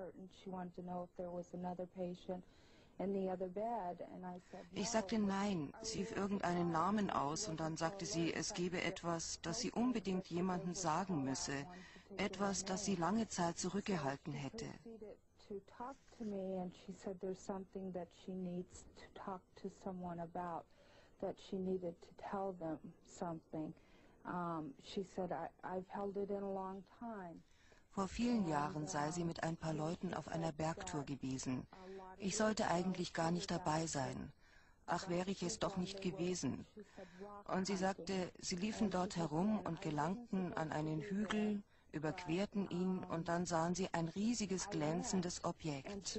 Ich sagte nein, sie rief irgendeinen Namen aus und dann sagte sie, es gebe etwas, das sie unbedingt jemandem sagen müsse, etwas, das sie lange Zeit zurückgehalten hätte. Vor vielen Jahren sei sie mit ein paar Leuten auf einer Bergtour gewesen. Ich sollte eigentlich gar nicht dabei sein. Ach, wäre ich es doch nicht gewesen. Und sie sagte, sie liefen dort herum und gelangten an einen Hügel, überquerten ihn und dann sahen sie ein riesiges glänzendes Objekt.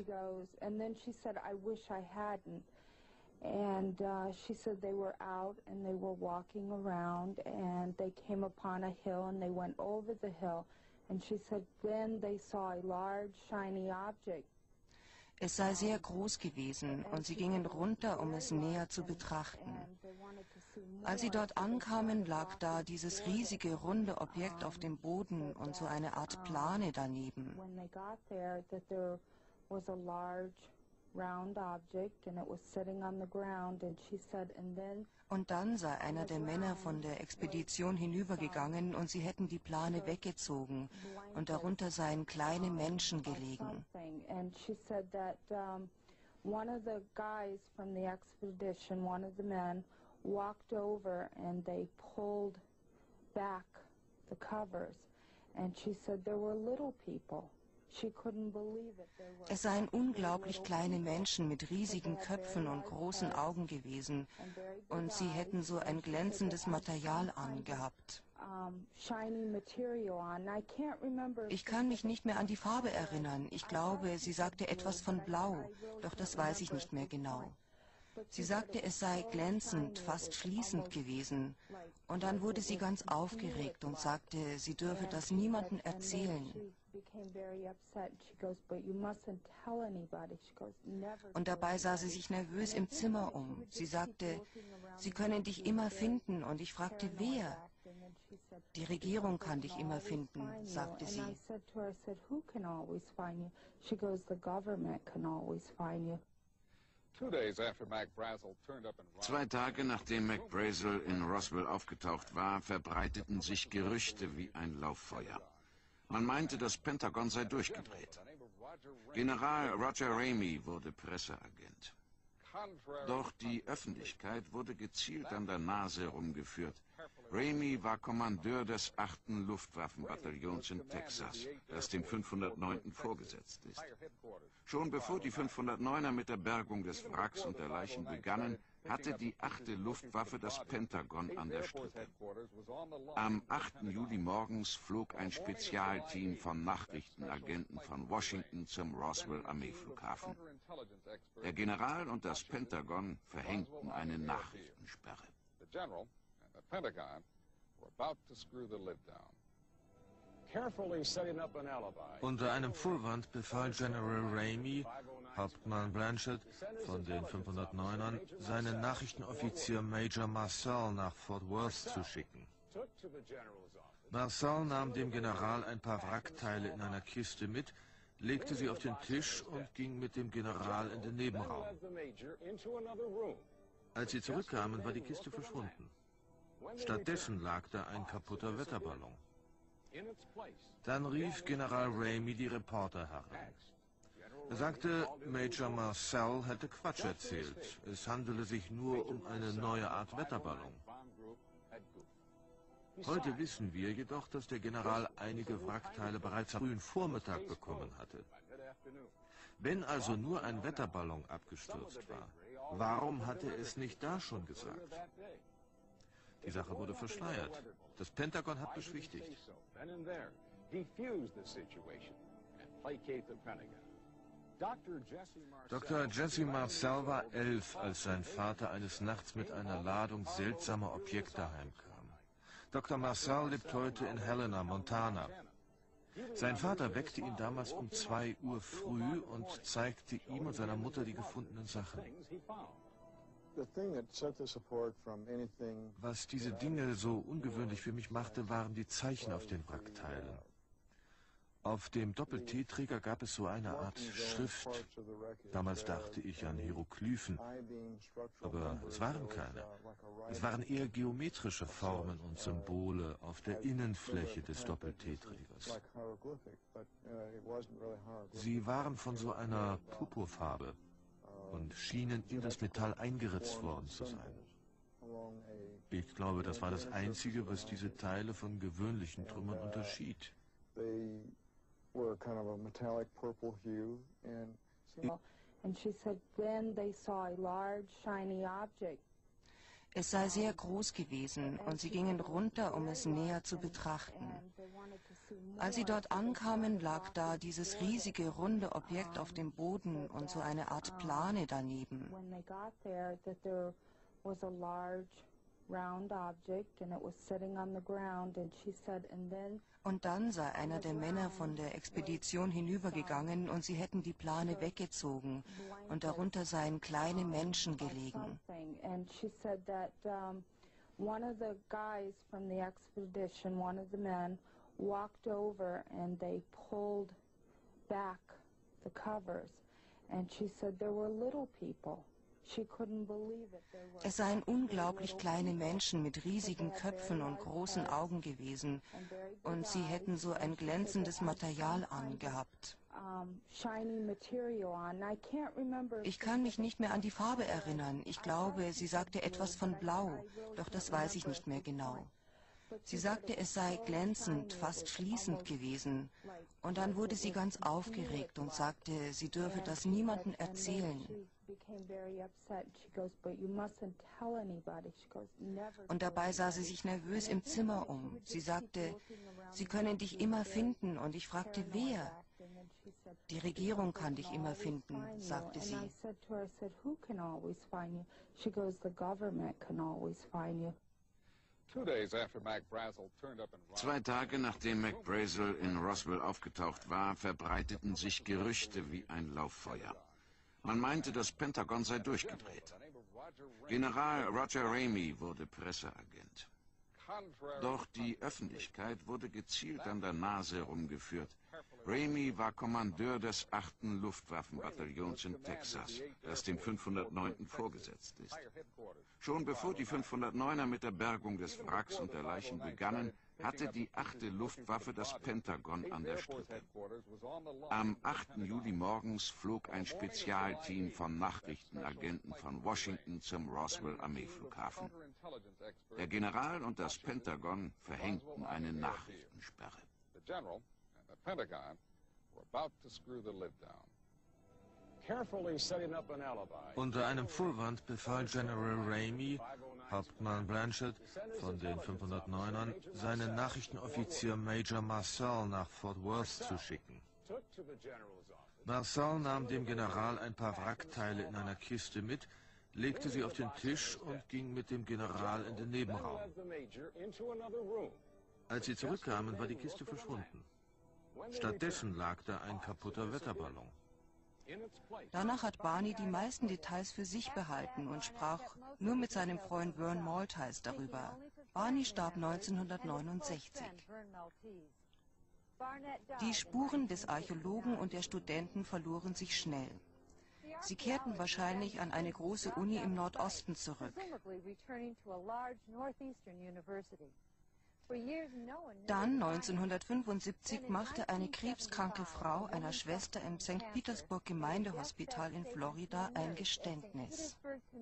And uh, she said they were out and they were walking around and they came upon a hill and they went over the hill. And she said then they saw a large shiny object. Es sei sehr groß gewesen und sie gingen runter, um es näher zu betrachten. Als sie dort ankamen, lag da dieses riesige runde Objekt auf dem Boden und so eine Art Plane daneben. Und dann sei einer der Männer von der Expedition hinübergegangen und sie hätten die Plane weggezogen und darunter seien kleine Menschen gelegen. Es seien unglaublich kleine Menschen mit riesigen Köpfen und großen Augen gewesen und sie hätten so ein glänzendes Material angehabt. Ich kann mich nicht mehr an die Farbe erinnern. Ich glaube, sie sagte etwas von Blau, doch das weiß ich nicht mehr genau. Sie sagte, es sei glänzend, fast schließend gewesen. Und dann wurde sie ganz aufgeregt und sagte, sie dürfe das niemandem erzählen. Und dabei sah sie sich nervös im Zimmer um. Sie sagte, sie können dich immer finden. Und ich fragte, wer? Die Regierung kann dich immer finden, sagte sie. Zwei Tage nachdem Mac Brazel in Roswell aufgetaucht war, verbreiteten sich Gerüchte wie ein Lauffeuer. Man meinte, das Pentagon sei durchgedreht. General Roger Ramey wurde Presseagent. Doch die Öffentlichkeit wurde gezielt an der Nase herumgeführt. Ramey war Kommandeur des achten Luftwaffenbataillons in Texas, das dem fünfhundertneunten vorgesetzt ist. Schon bevor die fünfhundertneuner mit der Bergung des Wracks und der Leichen begannen, hatte die achte Luftwaffe das Pentagon an der Strippe. Am achten Juli morgens flog ein Spezialteam von Nachrichtenagenten von Washington zum Roswell-Armeeflughafen. Der General und das Pentagon verhängten eine Nachrichtensperre. Unter einem Vorwand befahl General Ramey, Hauptmann Blanchard von den fünfhundertneunern, seinen Nachrichtenoffizier Major Marcel nach Fort Worth zu schicken. Marcel nahm dem General ein paar Wrackteile in einer Kiste mit, legte sie auf den Tisch und ging mit dem General in den Nebenraum. Als sie zurückkamen, war die Kiste verschwunden. Stattdessen lag da ein kaputter Wetterballon. Dann rief General Ramey die Reporter heran. Er sagte, Major Marcel hätte Quatsch erzählt. Es handele sich nur um eine neue Art Wetterballon. Heute wissen wir jedoch, dass der General einige Wrackteile bereits am frühen Vormittag bekommen hatte. Wenn also nur ein Wetterballon abgestürzt war, warum hatte er es nicht da schon gesagt? Die Sache wurde verschleiert. Das Pentagon hat beschwichtigt. Doktor Jesse Marcel war elf, als sein Vater eines Nachts mit einer Ladung seltsamer Objekte heimkam. Doktor Marcel lebt heute in Helena, Montana. Sein Vater weckte ihn damals um zwei Uhr früh und zeigte ihm und seiner Mutter die gefundenen Sachen. Was diese Dinge so ungewöhnlich für mich machte, waren die Zeichen auf den Wrackteilen. Auf dem Doppel-T-Träger gab es so eine Art Schrift. Damals dachte ich an Hieroglyphen, aber es waren keine. Es waren eher geometrische Formen und Symbole auf der Innenfläche des Doppel-T-Trägers. Sie waren von so einer Purpurfarbe und schienen in das Metall eingeritzt worden zu sein. Ich glaube, das war das Einzige, was diese Teile von gewöhnlichen Trümmern unterschied. Were kind of a metallic purple hue, and and she said then they saw a large shiny object. Es sei sehr groß gewesen und sie gingen runter, um es näher zu betrachten. Als sie dort ankamen, lag da dieses riesige runde Objekt auf dem Boden und so eine Art Plane daneben. When they got there, that there was a large round object and it was sitting on the ground, and she said, and then Und dann sei einer der Männer von der Expedition hinübergegangen und sie hätten die Plane weggezogen und darunter seien kleine Menschen gelegen. And she said that um, one of the guys from the expedition, one of the men, walked over and they pulled back the covers, and she said there were little people. Es seien unglaublich kleine Menschen mit riesigen Köpfen und großen Augen gewesen, und sie hätten so ein glänzendes Material angehabt. Ich kann mich nicht mehr an die Farbe erinnern. Ich glaube, sie sagte etwas von Blau, doch das weiß ich nicht mehr genau. Sie sagte, es sei glänzend, fast schließend gewesen. Und dann wurde sie ganz aufgeregt und sagte, sie dürfe das niemandem erzählen. Und dabei sah sie sich nervös im Zimmer um. Sie sagte, sie können dich immer finden. Und ich fragte, wer? Die Regierung kann dich immer finden, sagte sie. Zwei Tage nachdem Mac Brazel in Roswell aufgetaucht war, verbreiteten sich Gerüchte wie ein Lauffeuer. Man meinte, das Pentagon sei durchgedreht. General Roger Ramey wurde Presseagent. Doch die Öffentlichkeit wurde gezielt an der Nase herumgeführt. Ramey war Kommandeur des achten Luftwaffenbataillons in Texas, das dem fünfhundertneunten vorgesetzt ist. Schon bevor die fünfhundertneuner mit der Bergung des Wracks und der Leichen begannen, hatte die achte Luftwaffe das Pentagon an der Strippe. Am achten Juli morgens flog ein Spezialteam von Nachrichtenagenten von Washington zum Roswell-Armeeflughafen. Der General und das Pentagon verhängten eine Nachrichtensperre. Unter einem Vorwand befahl General Ramey, Hauptmann Blanchard von den fünfhundertneunern, seinen Nachrichtenoffizier Major Marcel nach Fort Worth zu schicken. Marcel nahm dem General ein paar Wrackteile in einer Kiste mit, legte sie auf den Tisch und ging mit dem General in den Nebenraum. Als sie zurückkamen, war die Kiste verschwunden. Stattdessen lag da ein kaputter Wetterballon. Danach hat Barney die meisten Details für sich behalten und sprach nur mit seinem Freund Vern Maltese darüber. Barney starb neunzehnhundertneunundsechzig. Die Spuren des Archäologen und der Studenten verloren sich schnell. Sie kehrten wahrscheinlich an eine große Uni im Nordosten zurück. Dann neunzehnhundertfünfundsiebzig machte eine krebskranke Frau einer Schwester im Sankt Petersburg Gemeindehospital in Florida ein Geständnis.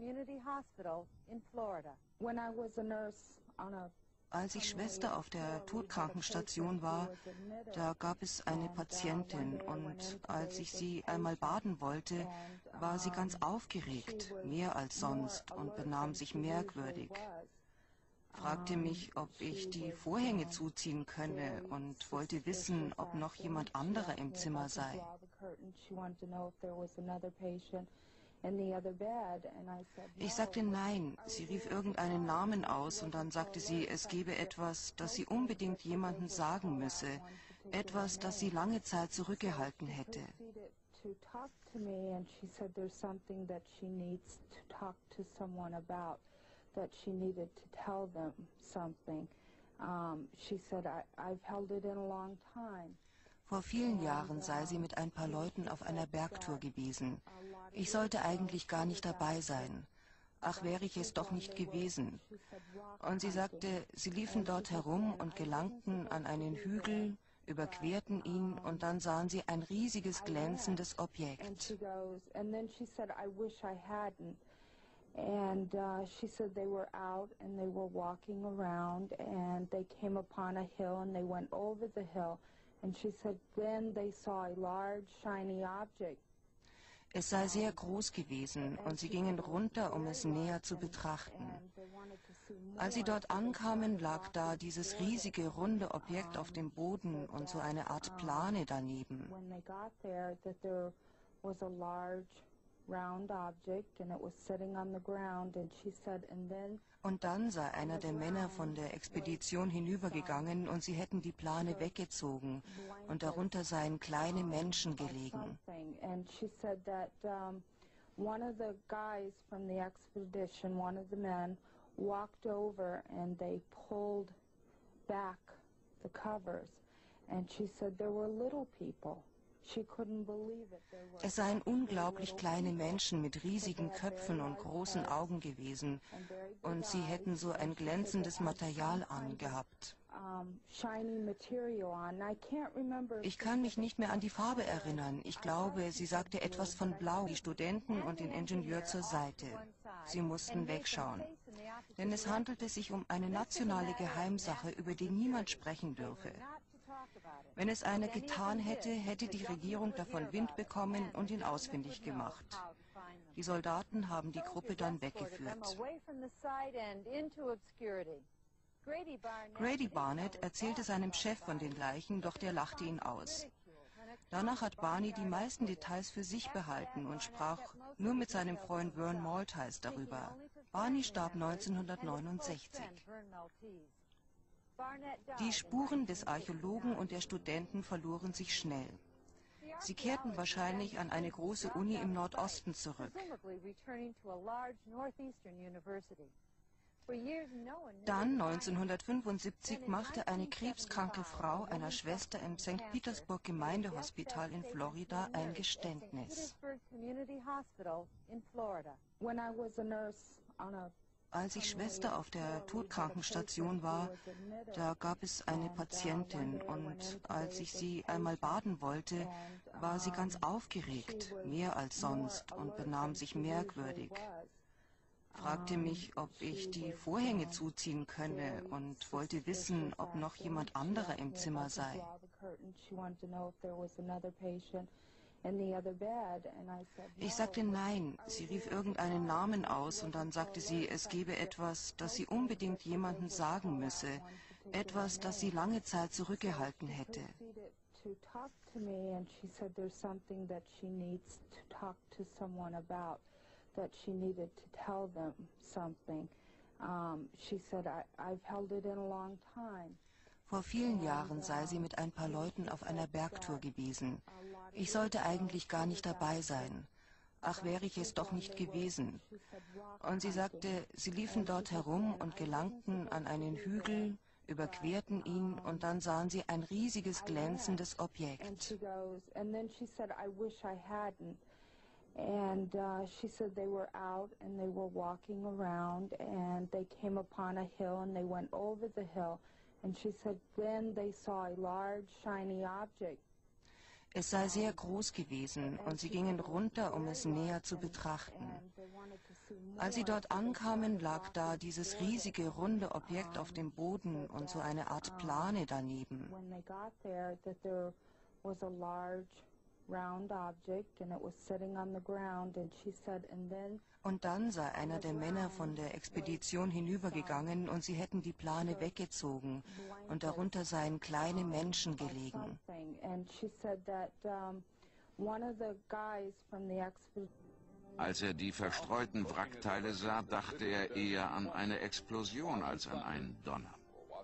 Als ich Schwester auf der Todkrankenstation war, da gab es eine Patientin, und als ich sie einmal baden wollte, war sie ganz aufgeregt, mehr als sonst, und benahm sich merkwürdig. Fragte mich, ob ich die Vorhänge zuziehen könne, und wollte wissen, ob noch jemand anderer im Zimmer sei. Ich sagte nein. Sie rief irgendeinen Namen aus und dann sagte sie, es gebe etwas, das sie unbedingt jemandem sagen müsse. Etwas, das sie lange Zeit zurückgehalten hätte. Vor vielen Jahren sei sie mit ein paar Leuten auf einer Bergtour gewesen. Ich sollte eigentlich gar nicht dabei sein. Ach, wäre ich es doch nicht gewesen. Und sie sagte, sie liefen dort herum und gelangten an einen Hügel, überquerten ihn und dann sahen sie ein riesiges glänzendes Objekt. And uh, she said they were out and they were walking around and they came upon a hill and they went over the hill. And she said then they saw a large shiny object. Es sei sehr groß gewesen und sie gingen runter, um es näher zu betrachten. Als sie dort ankamen, lag da dieses riesige runde Objekt auf dem Boden und so eine Art Plane daneben. Und dann sei einer der Männer von der Expedition hinübergegangen und sie hätten die Plane weggezogen und darunter seien kleine Menschen gelegen. Es seien unglaublich kleine Menschen mit riesigen Köpfen und großen Augen gewesen und sie hätten so ein glänzendes Material angehabt. Ich kann mich nicht mehr an die Farbe erinnern. Ich glaube, sie sagte etwas von Blau, die Studenten und den Ingenieur zur Seite. Sie mussten wegschauen, denn es handelte sich um eine nationale Geheimsache, über die niemand sprechen dürfe. Wenn es einer getan hätte, hätte die Regierung davon Wind bekommen und ihn ausfindig gemacht. Die Soldaten haben die Gruppe dann weggeführt. Grady Barnett erzählte seinem Chef von den Leichen, doch der lachte ihn aus. Danach hat Barney die meisten Details für sich behalten und sprach nur mit seinem Freund Vern Maltese darüber. Barney starb neunzehnhundertneunundsechzig. Die Spuren des Archäologen und der Studenten verloren sich schnell. Sie kehrten wahrscheinlich an eine große Uni im Nordosten zurück. Dann neunzehnhundertfünfundsiebzig machte eine krebskranke Frau einer Schwester im Sankt Petersburg Gemeindehospital in Florida ein Geständnis. Als ich Schwester auf der Todkrankenstation war, da gab es eine Patientin und als ich sie einmal baden wollte, war sie ganz aufgeregt, mehr als sonst und benahm sich merkwürdig. Fragte mich, ob ich die Vorhänge zuziehen könne und wollte wissen, ob noch jemand anderer im Zimmer sei. Ich sagte nein. Sie rief irgendeinen Namen aus und dann sagte sie, es gebe etwas, das sie unbedingt jemandem sagen müsse. Etwas, das sie lange Zeit zurückgehalten hätte. Vor vielen Jahren sei sie mit ein paar Leuten auf einer Bergtour gewesen. Ich sollte eigentlich gar nicht dabei sein. Ach, wäre ich es doch nicht gewesen. Und sie sagte, sie liefen dort herum und gelangten an einen Hügel, überquerten ihn und dann sahen sie ein riesiges glänzendes Objekt. And uh, she said they were out and they were walking around and they came upon a hill and they went over the hill. And she said then they saw a large shiny object. Es sei sehr groß gewesen und sie gingen runter, um es näher zu betrachten. Als sie dort ankamen, lag da dieses riesige runde Objekt auf dem Boden und so eine Art Plane daneben. Und dann sei einer der Männer von der Expedition hinübergegangen und sie hätten die Plane weggezogen und darunter seien kleine Menschen gelegen. Als er die verstreuten Wrackteile sah, dachte er eher an eine Explosion als an einen Donner.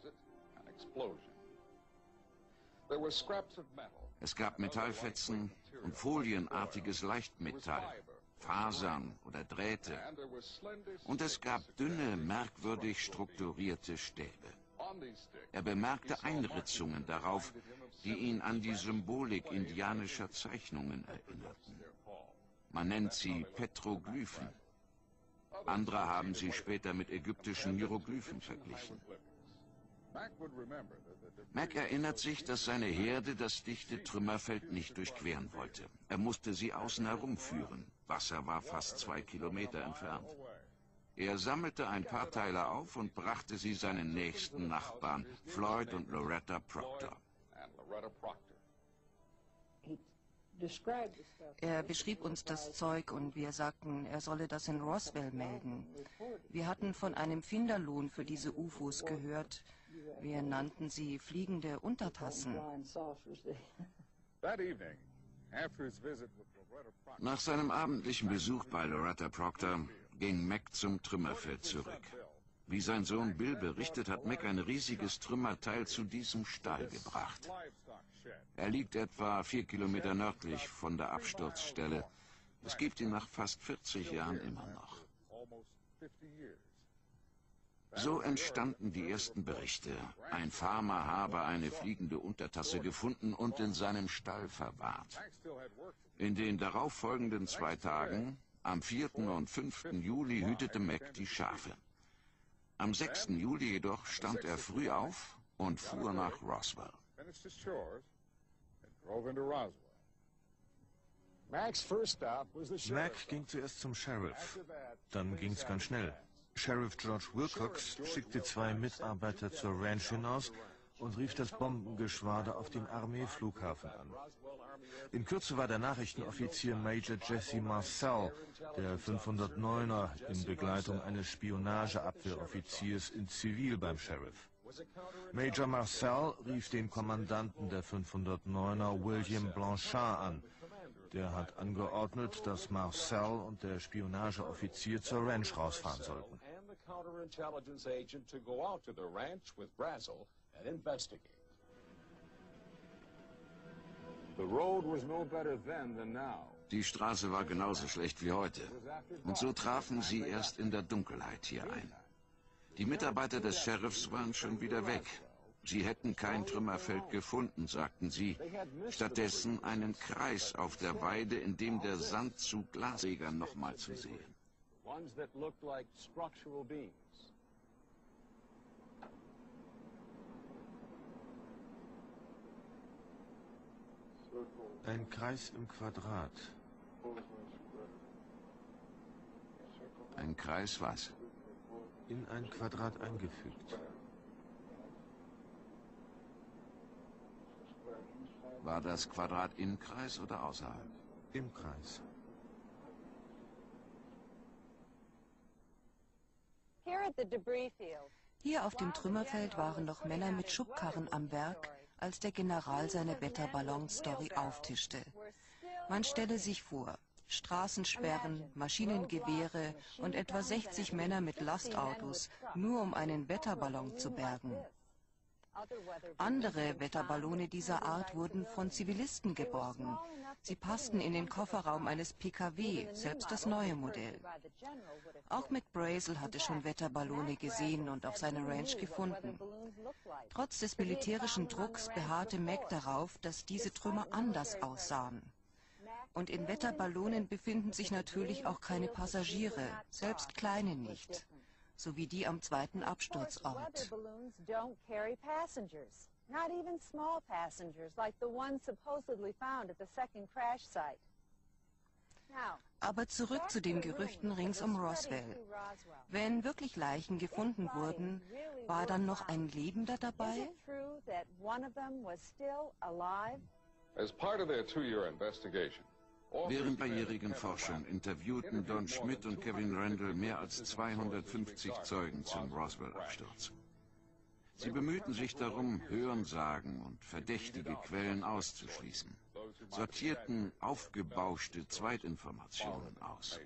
Es gab Metallfetzen und folienartiges Leichtmetall, Fasern oder Drähte. Und es gab dünne, merkwürdig strukturierte Stäbe. Er bemerkte Einritzungen darauf, die ihn an die Symbolik indianischer Zeichnungen erinnerten. Man nennt sie Petroglyphen. Andere haben sie später mit ägyptischen Hieroglyphen verglichen. Mac erinnert sich, dass seine Herde das dichte Trümmerfeld nicht durchqueren wollte. Er musste sie außen herumführen. Wasser war fast zwei Kilometer entfernt. Er sammelte ein paar Teile auf und brachte sie seinen nächsten Nachbarn, Floyd und Loretta Proctor. Er beschrieb uns das Zeug und wir sagten, er solle das in Roswell melden. Wir hatten von einem Finderlohn für diese U F Os gehört. Wir nannten sie fliegende Untertassen. Nach seinem abendlichen Besuch bei Loretta Proctor ging Mac zum Trümmerfeld zurück. Wie sein Sohn Bill berichtet, hat Mac ein riesiges Trümmerteil zu diesem Stall gebracht. Er liegt etwa vier Kilometer nördlich von der Absturzstelle. Es gibt ihn nach fast vierzig Jahren immer noch. So entstanden die ersten Berichte. Ein Farmer habe eine fliegende Untertasse gefunden und in seinem Stall verwahrt. In den darauffolgenden zwei Tagen, am vierten und fünften Juli, hütete Mac die Schafe. Am sechsten Juli jedoch stand er früh auf und fuhr nach Roswell. Mac ging zuerst zum Sheriff. Dann ging's ganz schnell. Sheriff George Wilcox schickte zwei Mitarbeiter zur Ranch hinaus und rief das Bombengeschwader auf dem Armeeflughafen an. In Kürze war der Nachrichtenoffizier Major Jesse Marcel, der fünfhundertneuner, in Begleitung eines Spionageabwehroffiziers in Zivil beim Sheriff. Major Marcel rief den Kommandanten der fünfhundertneuner William Blanchard an. Der hat angeordnet, dass Marcel und der Spionageoffizier zur Ranch rausfahren sollten. Die Straße war genauso schlecht wie heute. Und so trafen sie erst in der Dunkelheit hier ein. Die Mitarbeiter des Sheriffs waren schon wieder weg. Sie hätten kein Trümmerfeld gefunden, sagten sie. Stattdessen einen Kreis auf der Weide, in dem der Sand zu Glasjägern nochmal zu sehen. Ein Kreis im Quadrat. Ein Kreis was? In ein Quadrat eingefügt. War das Quadrat im Kreis oder außerhalb? Im Kreis. Hier auf dem Trümmerfeld waren noch Männer mit Schubkarren am Werk, als der General seine Wetterballon-Story auftischte. Man stelle sich vor, Straßensperren, Maschinengewehre und etwa sechzig Männer mit Lastautos, nur um einen Wetterballon zu bergen. Andere Wetterballone dieser Art wurden von Zivilisten geborgen. Sie passten in den Kofferraum eines P K W, selbst das neue Modell. Auch McBrazel hatte schon Wetterballone gesehen und auf seiner Ranch gefunden. Trotz des militärischen Drucks beharrte Mac darauf, dass diese Trümmer anders aussahen. Und in Wetterballonen befinden sich natürlich auch keine Passagiere, selbst kleine nicht. Sowie die am zweiten Absturzort. Aber zurück zu den Gerüchten rings um Roswell. Wenn wirklich Leichen gefunden wurden, war dann noch ein Lebender dabei? Während dreijährigen Forschung interviewten Don Schmidt und Kevin Randall mehr als zweihundertfünfzig Zeugen zum Roswell-Absturz. Sie bemühten sich darum, Hörensagen und verdächtige Quellen auszuschließen. sortierten aufgebauschte Zweitinformationen aus.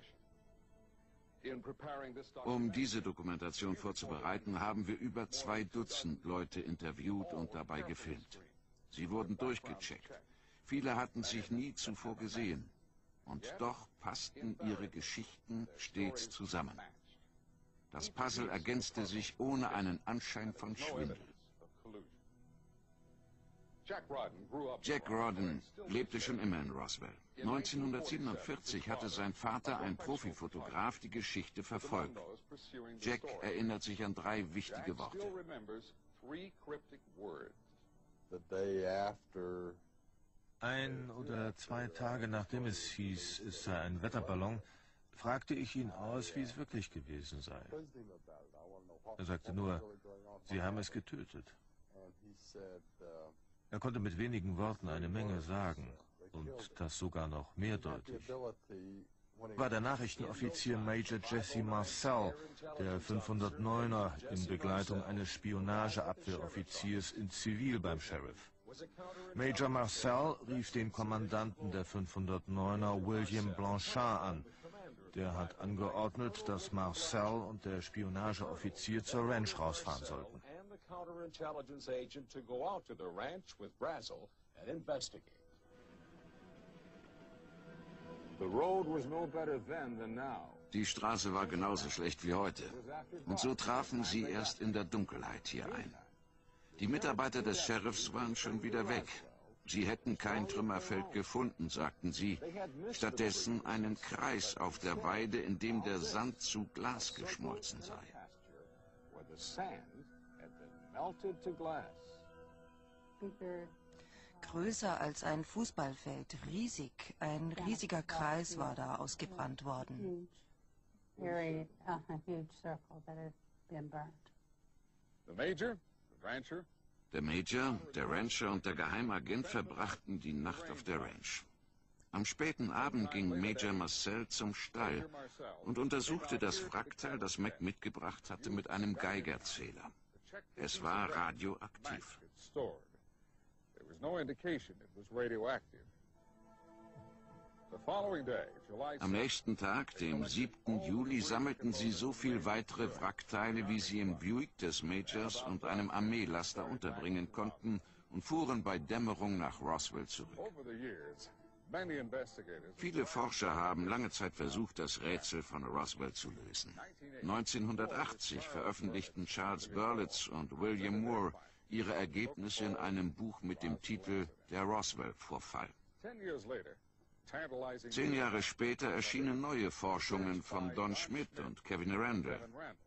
Um diese Dokumentation vorzubereiten, haben wir über zwei Dutzend Leute interviewt und dabei gefilmt. Sie wurden durchgecheckt. Viele hatten sich nie zuvor gesehen. Und doch passten ihre Geschichten stets zusammen. Das Puzzle ergänzte sich ohne einen Anschein von Schwindel. Jack Rodden lebte schon immer in Roswell. neunzehnhundertsiebenundvierzig hatte sein Vater, ein Profifotograf, die Geschichte verfolgt. Jack erinnert sich an drei wichtige Worte. Ein oder zwei Tage nachdem es hieß, es sei ein Wetterballon, fragte ich ihn aus, wie es wirklich gewesen sei. Er sagte nur, sie haben es getötet. Er konnte mit wenigen Worten eine Menge sagen und das sogar noch mehrdeutig. War der Nachrichtenoffizier Major Jesse Marcel, der fünfhundertneuner in Begleitung eines Spionageabwehroffiziers in Zivil beim Sheriff. Major Marcel rief den Kommandanten der fünfhundertneuner William Blanchard an. Der hat angeordnet, dass Marcel und der Spionageoffizier zur Ranch rausfahren sollten. Die Straße war genauso schlecht wie heute. Und so trafen sie erst in der Dunkelheit hier ein. Die Mitarbeiter des Sheriffs waren schon wieder weg. Sie hätten kein Trümmerfeld gefunden, sagten sie. Stattdessen einen Kreis auf der Weide, in dem der Sand zu Glas geschmolzen sei. Größer als ein Fußballfeld, riesig. Ein riesiger Kreis war da ausgebrannt worden. Der Major, der Rancher und der Geheimagent verbrachten die Nacht auf der Ranch. Am späten Abend ging Major Marcel zum Stall und untersuchte das Wrackteil, das Mac mitgebracht hatte, mit einem Geigerzähler. Es war radioaktiv. Am nächsten Tag, dem siebten Juli, sammelten sie so viel weitere Wrackteile, wie sie im Buick des Majors und einem Armeelaster unterbringen konnten, und fuhren bei Dämmerung nach Roswell zurück. Viele Forscher haben lange Zeit versucht, das Rätsel von Roswell zu lösen. neunzehnhundertachtzig veröffentlichten Charles Berlitz und William Moore ihre Ergebnisse in einem Buch mit dem Titel Der Roswell-Vorfall. Zehn Jahre später erschienen neue Forschungen von Don Schmitt und Kevin Randall.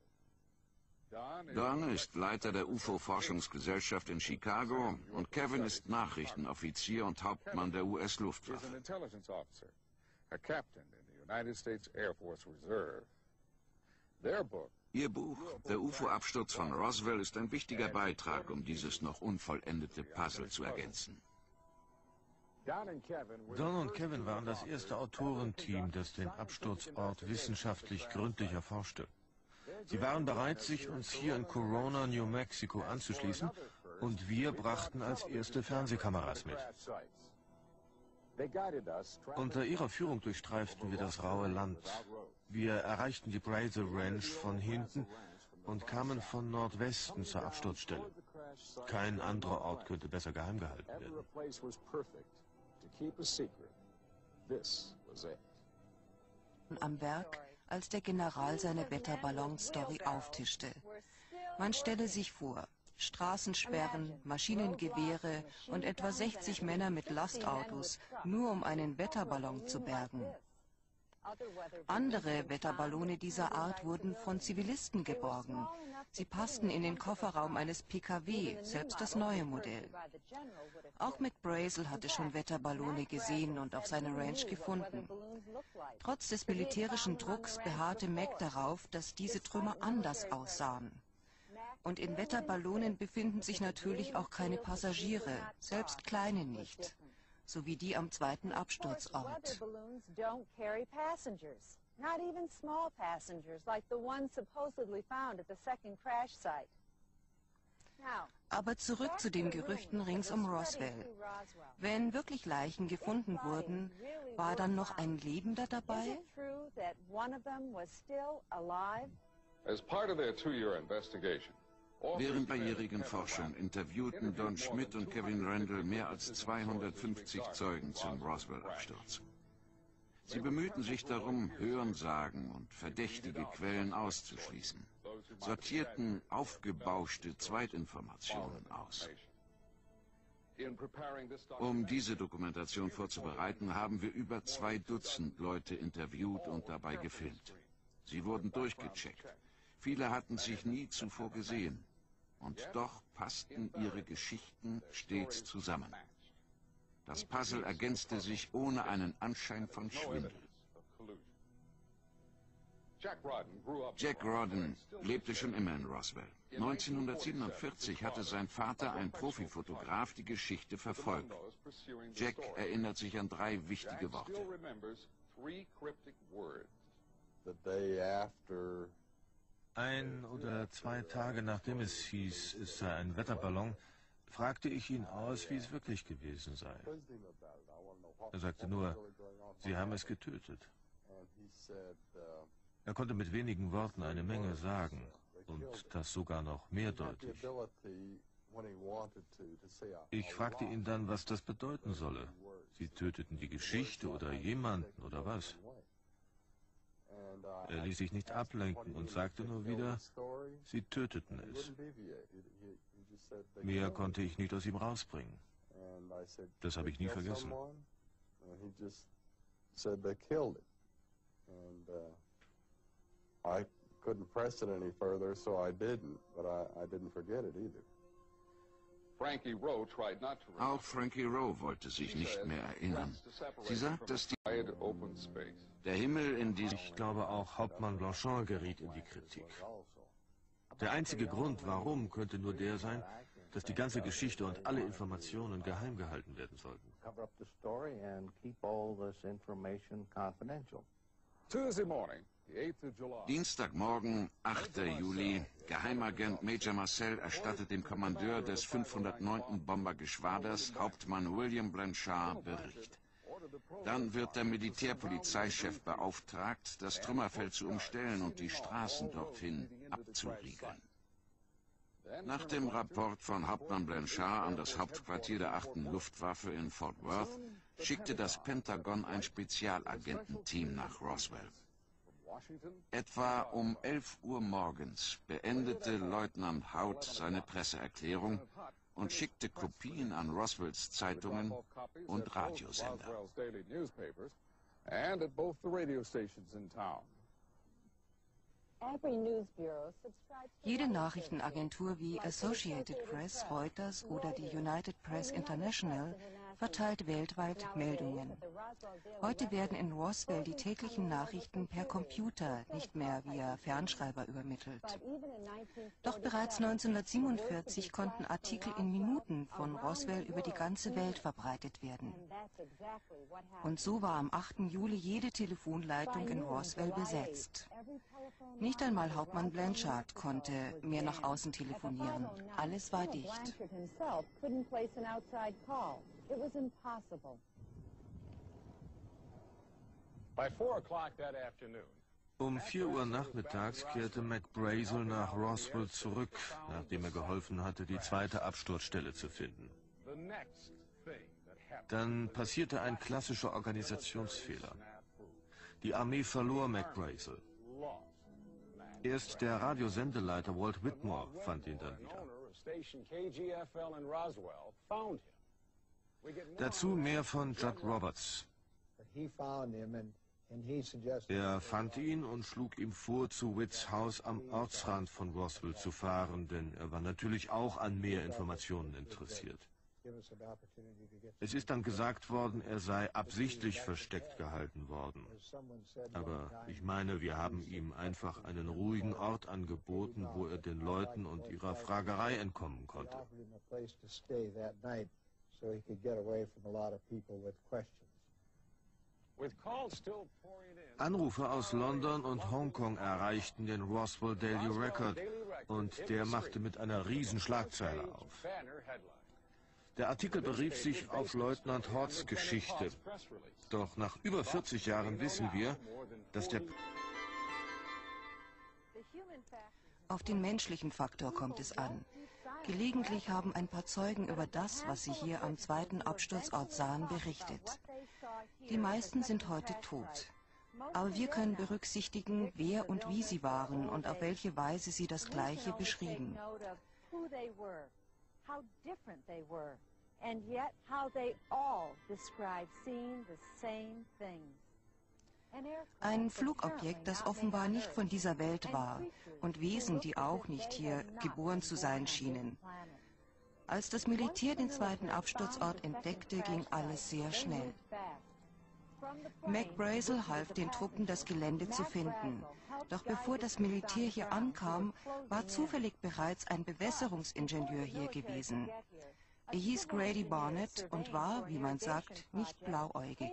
Don ist Leiter der U F O-Forschungsgesellschaft in Chicago und Kevin ist Nachrichtenoffizier und Hauptmann der U S-Luftwaffe. Ihr Buch, Der U F O-Absturz von Roswell, ist ein wichtiger Beitrag, um dieses noch unvollendete Puzzle zu ergänzen. Don und Kevin waren das erste Autorenteam, das den Absturzort wissenschaftlich gründlich erforschte. Sie waren bereit, sich uns hier in Corona, New Mexico anzuschließen, und wir brachten als erste Fernsehkameras mit. Unter ihrer Führung durchstreiften wir das raue Land. Wir erreichten die Brazel Ranch von hinten und kamen von Nordwesten zur Absturzstelle. Kein anderer Ort könnte besser geheim gehalten werden. Am Werk, als der General seine Wetterballon-Story auftischte. Man stelle sich vor, Straßensperren, Maschinengewehre und etwa sechzig Männer mit Lastautos, nur um einen Wetterballon zu bergen. Andere Wetterballone dieser Art wurden von Zivilisten geborgen. Sie passten in den Kofferraum eines P K W, selbst das neue Modell. Auch Mac Brazel hatte schon Wetterballone gesehen und auf seiner Ranch gefunden. Trotz des militärischen Drucks beharrte Mac darauf, dass diese Trümmer anders aussahen. Und in Wetterballonen befinden sich natürlich auch keine Passagiere, selbst kleine nicht. Sowie die am zweiten Absturzort. Aber zurück zu den Gerüchten rings um Roswell. Wenn wirklich Leichen gefunden wurden, war dann noch ein Lebender dabei? As part of their two-year investigation, Während mehrjährigen Forschung interviewten Don Schmidt und Kevin Randle mehr als zweihundertfünfzig Zeugen zum Roswell-Absturz. Sie bemühten sich darum, Hörensagen und verdächtige Quellen auszuschließen, sortierten aufgebauschte Zweitinformationen aus. Um diese Dokumentation vorzubereiten, haben wir über zwei Dutzend Leute interviewt und dabei gefilmt. Sie wurden durchgecheckt. Viele hatten sich nie zuvor gesehen. Und doch passten ihre Geschichten stets zusammen. Das Puzzle ergänzte sich ohne einen Anschein von Schwindel. Jack Rodden lebte schon immer in Roswell. neunzehnhundertsiebenundvierzig hatte sein Vater, ein Profifotograf, die Geschichte verfolgt. Jack erinnert sich an drei wichtige Worte. Ein oder zwei Tage nachdem es hieß, es sei ein Wetterballon, fragte ich ihn aus, wie es wirklich gewesen sei. Er sagte nur, sie haben es getötet. Er konnte mit wenigen Worten eine Menge sagen und das sogar noch mehrdeutig. Ich fragte ihn dann, was das bedeuten solle. Sie töteten die Geschichte oder jemanden oder was? Er ließ sich nicht ablenken und sagte nur wieder, sie töteten es. Mehr konnte ich nicht aus ihm rausbringen. Das habe ich nie vergessen. I couldn't press it any further, so I didn't, but I, I didn't forget it either. Frankie Rowe tried not to Auch Frankie Rowe wollte sich nicht mehr erinnern. Sie sagt, dass die der Himmel in diesem... Ich glaube, auch Hauptmann Blanchard geriet in die Kritik. Der einzige Grund, warum, könnte nur der sein, dass die ganze Geschichte und alle Informationen geheim gehalten werden sollten. Tuesday morning. Dienstagmorgen, achter Juli, Geheimagent Major Marcel erstattet dem Kommandeur des fünfhundertneunten Bombergeschwaders, Hauptmann William Blanchard, Bericht. Dann wird der Militärpolizeichef beauftragt, das Trümmerfeld zu umstellen und die Straßen dorthin abzuriegeln. Nach dem Rapport von Hauptmann Blanchard an das Hauptquartier der achten Luftwaffe in Fort Worth schickte das Pentagon ein Spezialagententeam nach Roswell. Etwa um elf Uhr morgens beendete Leutnant Hout seine Presseerklärung und schickte Kopien an Roswells Zeitungen und Radiosender. Jede Nachrichtenagentur wie Associated Press, Reuters oder die United Press International verteilt weltweit Meldungen. Heute werden in Roswell die täglichen Nachrichten per Computer, nicht mehr via Fernschreiber übermittelt. Doch bereits neunzehnhundertsiebenundvierzig konnten Artikel in Minuten von Roswell über die ganze Welt verbreitet werden. Und so war am achten Juli jede Telefonleitung in Roswell besetzt. Nicht einmal Hauptmann Blanchard konnte mehr nach außen telefonieren. Alles war dicht. Um vier Uhr nachmittags kehrte McBrazel nach Roswell zurück, nachdem er geholfen hatte, die zweite Absturzstelle zu finden. Dann passierte ein klassischer Organisationsfehler. Die Armee verlor McBrazel. Erst der Radiosendeleiter Walt Whitmore fand ihn dann wieder. Dazu mehr von Judd Roberts. Er fand ihn und schlug ihm vor, zu Witts Haus am Ortsrand von Roswell zu fahren, denn er war natürlich auch an mehr Informationen interessiert. Es ist dann gesagt worden, er sei absichtlich versteckt gehalten worden. Aber ich meine, wir haben ihm einfach einen ruhigen Ort angeboten, wo er den Leuten und ihrer Fragerei entkommen konnte. Anrufe aus London und Hongkong erreichten den Roswell Daily Record und der machte mit einer riesen Schlagzeile auf. Der Artikel berief sich auf Leutnant Horts Geschichte. Doch nach über vierzig Jahren wissen wir, dass der... Auf den menschlichen Faktor kommt es an. Gelegentlich haben ein paar Zeugen über das, was sie hier am zweiten Absturzort sahen, berichtet. Die meisten sind heute tot. Aber wir können berücksichtigen, wer und wie sie waren und auf welche Weise sie das Gleiche beschrieben. Ein Flugobjekt, das offenbar nicht von dieser Welt war und Wesen, die auch nicht hier geboren zu sein schienen. Als das Militär den zweiten Absturzort entdeckte, ging alles sehr schnell. Mac Brazel half den Truppen, das Gelände zu finden. Doch bevor das Militär hier ankam, war zufällig bereits ein Bewässerungsingenieur hier gewesen. Er hieß Grady Barnett und war, wie man sagt, nicht blauäugig.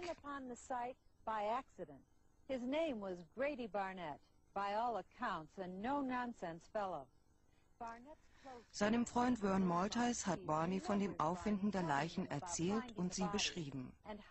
His name was Grady Barnett, by all accounts a no-nonsense fellow. Seinem Freund Vern Maltese hat Barney von dem Auffinden der Leichen erzählt und sie beschrieben.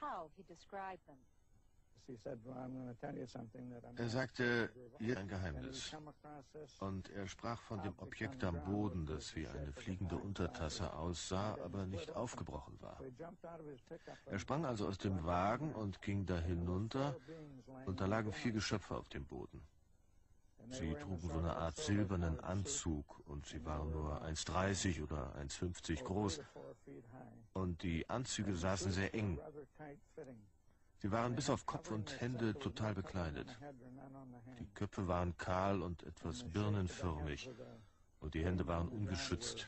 Er sagte, hier ein Geheimnis. Und er sprach von dem Objekt am Boden, das wie eine fliegende Untertasse aussah, aber nicht aufgebrochen war. Er sprang also aus dem Wagen und ging da hinunter, und da lagen vier Geschöpfe auf dem Boden. Sie trugen so eine Art silbernen Anzug, und sie waren nur eins Komma dreißig oder eins Komma fünfzig groß, und die Anzüge saßen sehr eng. Sie waren bis auf Kopf und Hände total bekleidet. Die Köpfe waren kahl und etwas birnenförmig, und die Hände waren ungeschützt.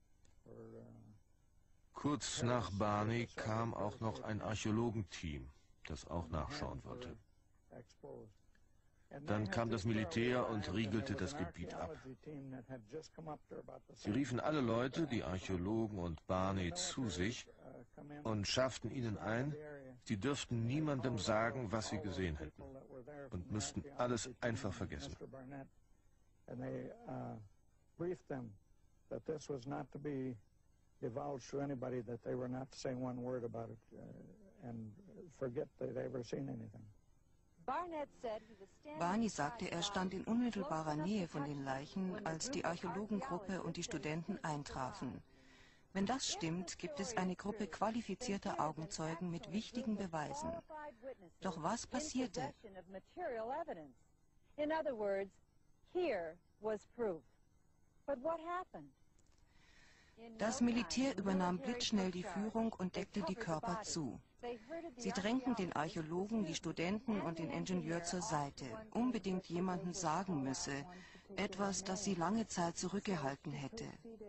Kurz nach Barney kam auch noch ein Archäologenteam, das auch nachschauen wollte. Dann kam das Militär und riegelte das Gebiet ab. Sie riefen alle Leute, die Archäologen und Barney, zu sich und schafften ihnen ein, sie dürften niemandem sagen, was sie gesehen hätten, und müssten alles einfach vergessen. Barney sagte, er stand in unmittelbarer Nähe von den Leichen, als die Archäologengruppe und die Studenten eintrafen. Wenn das stimmt, gibt es eine Gruppe qualifizierter Augenzeugen mit wichtigen Beweisen. Doch was passierte? Das Militär übernahm blitzschnell die Führung und deckte die Körper zu. Sie drängten den Archäologen, die Studenten und den Ingenieur zur Seite. Unbedingt jemandem sagen müsse, etwas, das sie lange Zeit zurückgehalten hätte.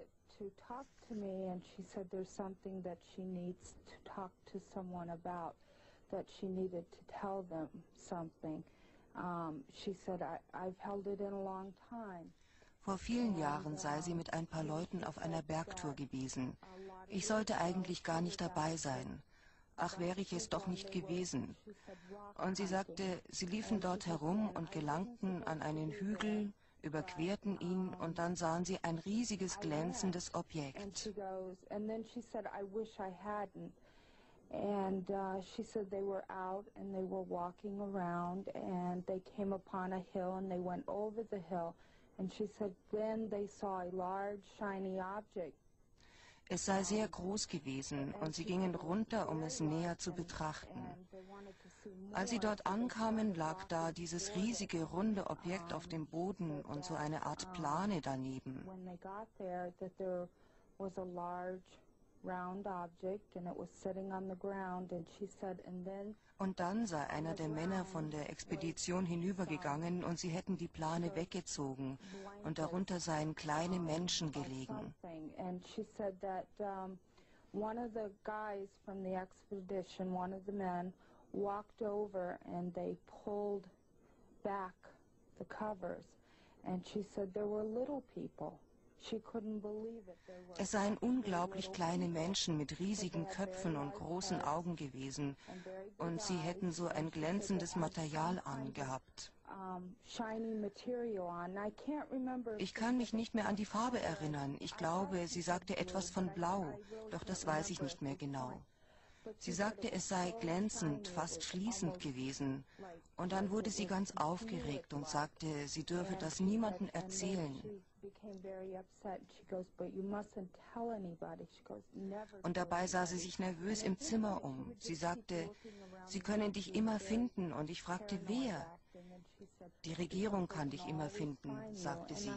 Vor vielen Jahren sei sie mit ein paar Leuten auf einer Bergtour gewesen. Ich sollte eigentlich gar nicht dabei sein. Ach, wäre ich es doch nicht gewesen. Und sie sagte, sie liefen dort herum und gelangten an einen Hügel, überquerten ihn und dann sahen sie ein riesiges glänzendes Objekt. And uh, she said they were out and they were walking around and they came upon a hill and they went over the hill. And she said then they saw a large shiny object. Es sei sehr groß gewesen und sie gingen runter, um es näher zu betrachten. Als sie dort ankamen, lag da dieses riesige, runde Objekt auf dem Boden und so eine Art Plane daneben. Und dann sei einer der Männer von der Expedition hinübergegangen und sie hätten die Plane weggezogen und darunter seien kleine Menschen gelegen. Walked over and they pulled back the covers and she said there were little people. She couldn't believe it. There were Es seien unglaublich kleine Menschen mit riesigen Köpfen und großen Augen gewesen und sie hätten so ein glänzendes Material angehabt. um, shiny material on. I can't remember. Ich kann mich nicht mehr an die Farbe erinnern. Ich glaube, sie sagte etwas von Blau, doch das weiß ich nicht mehr genau. Sie sagte, es sei glänzend, fast schließend gewesen. Und dann wurde sie ganz aufgeregt und sagte, sie dürfe das niemandem erzählen. Und dabei sah sie sich nervös im Zimmer um. Sie sagte, sie können dich immer finden. Und ich fragte, wer? Die Regierung kann dich immer finden, sagte sie.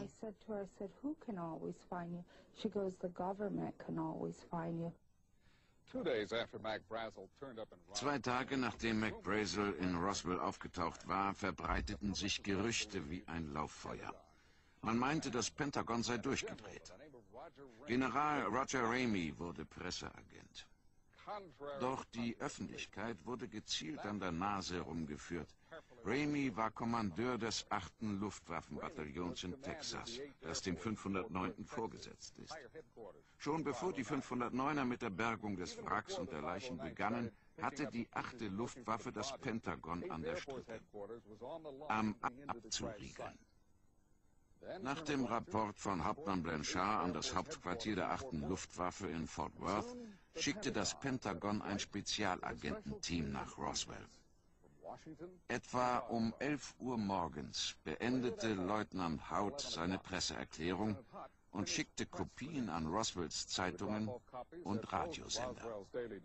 Zwei Tage nachdem Mac Brazel in Roswell aufgetaucht war, verbreiteten sich Gerüchte wie ein Lauffeuer. Man meinte, das Pentagon sei durchgedreht. General Roger Ramey wurde Presseagent. Doch die Öffentlichkeit wurde gezielt an der Nase herumgeführt. Ramey war Kommandeur des achten Luftwaffenbataillons in Texas, das dem fünfhundertneunten vorgesetzt ist. Schon bevor die fünfhundertneuner mit der Bergung des Wracks und der Leichen begannen, hatte die achte Luftwaffe das Pentagon an der Strippe, am abzuriegeln. Nach dem Rapport von Hauptmann Blanchard an das Hauptquartier der achten Luftwaffe in Fort Worth schickte das Pentagon ein Spezialagententeam nach Roswell. Etwa um elf Uhr morgens beendete Leutnant Hout seine Presseerklärung und schickte Kopien an Roswells Zeitungen und Radiosender.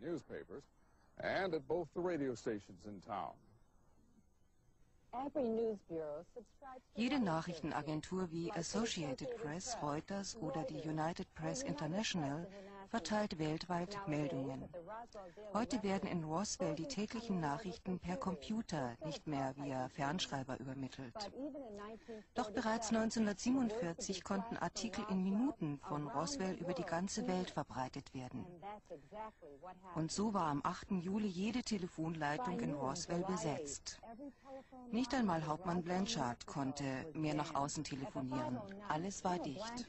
Jede Nachrichtenagentur wie Associated Press, Reuters oder die United Press International verteilt weltweit Meldungen. Heute werden in Roswell die täglichen Nachrichten per Computer, nicht mehr via Fernschreiber übermittelt. Doch bereits neunzehnhundertsiebenundvierzig konnten Artikel in Minuten von Roswell über die ganze Welt verbreitet werden. Und so war am achten Juli jede Telefonleitung in Roswell besetzt. Nicht einmal Hauptmann Blanchard konnte mehr nach außen telefonieren. Alles war dicht.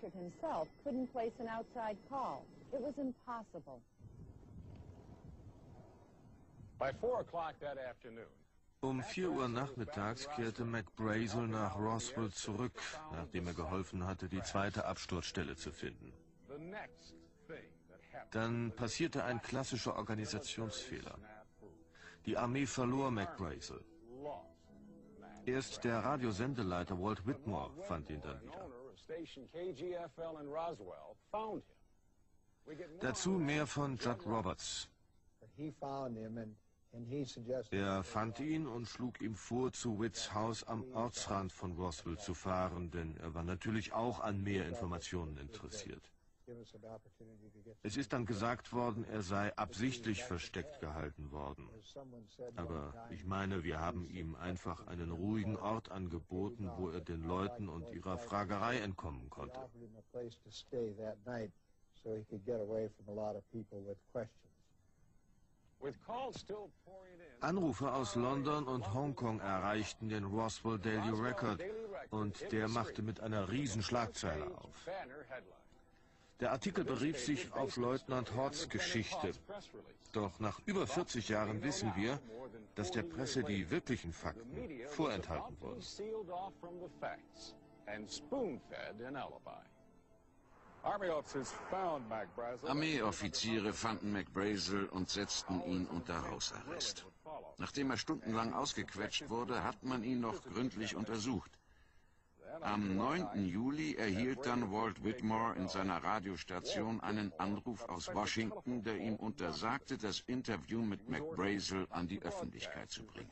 Um vier Uhr nachmittags kehrte Mac Brazel nach Roswell zurück, nachdem er geholfen hatte, die zweite Absturzstelle zu finden. Dann passierte ein klassischer Organisationsfehler. Die Armee verlor Mac Brazel. Erst der Radiosendeleiter Walt Whitmore fand ihn dann wieder. Dazu mehr von Judd Roberts. Er fand ihn und schlug ihm vor, zu Witts Haus am Ortsrand von Roswell zu fahren, denn er war natürlich auch an mehr Informationen interessiert. Es ist dann gesagt worden, er sei absichtlich versteckt gehalten worden. Aber ich meine, wir haben ihm einfach einen ruhigen Ort angeboten, wo er den Leuten und ihrer Fragerei entkommen konnte. Anrufe aus London und Hongkong erreichten den Roswell Daily Record und der machte mit einer Riesenschlagzeile auf. Der Artikel berief sich auf Leutnant Hauts Geschichte. Doch nach über vierzig Jahren wissen wir, dass der Presse die wirklichen Fakten vorenthalten wurden. Armeeoffiziere fanden Mac Brazel und setzten ihn unter Hausarrest. Nachdem er stundenlang ausgequetscht wurde, hat man ihn noch gründlich untersucht. Am neunten Juli erhielt dann Walt Whitmore in seiner Radiostation einen Anruf aus Washington, der ihm untersagte, das Interview mit Mac Brazel an die Öffentlichkeit zu bringen.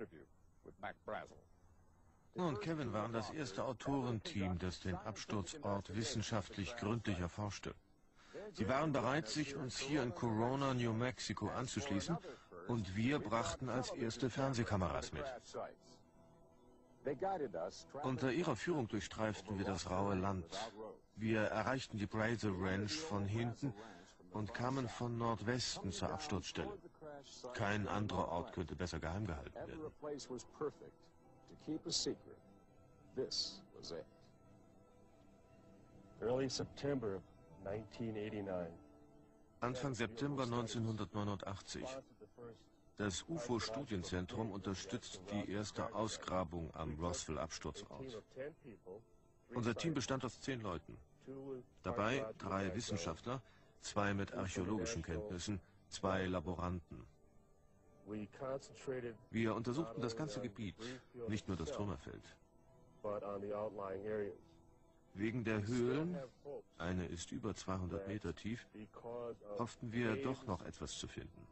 Und Kevin waren das erste Autorenteam, das den Absturzort wissenschaftlich gründlich erforschte. Sie waren bereit, sich uns hier in Corona, New Mexico anzuschließen, und wir brachten als erste Fernsehkameras mit. Unter ihrer Führung durchstreiften wir das raue Land. Wir erreichten die Brazel Ranch von hinten und kamen von Nordwesten zur Absturzstelle. Kein anderer Ort könnte besser geheim gehalten werden. Anfang September neunzehnhundertneunundachtzig. Das U F O-Studienzentrum unterstützt die erste Ausgrabung am Roswell-Absturzort. Unser Team bestand aus zehn Leuten. Dabei drei Wissenschaftler, zwei mit archäologischen Kenntnissen, zwei Laboranten. Wir untersuchten das ganze Gebiet, nicht nur das Trümmerfeld. Wegen der Höhlen, eine ist über zweihundert Meter tief, hofften wir doch noch etwas zu finden.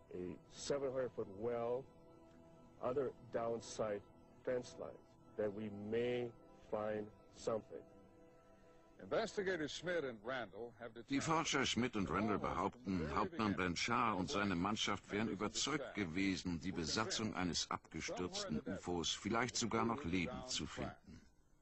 Die Forscher Schmidt und Randall behaupten, Hauptmann Blanchard und seine Mannschaft wären überzeugt gewesen, die Besatzung eines abgestürzten U F Os vielleicht sogar noch lebend zu finden.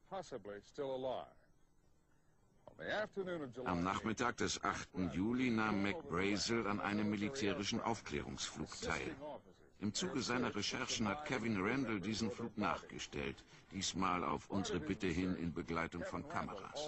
Am Nachmittag des achten Juli nahm Mac Brazel an einem militärischen Aufklärungsflug teil. Im Zuge seiner Recherchen hat Kevin Randall diesen Flug nachgestellt, diesmal auf unsere Bitte hin in Begleitung von Kameras.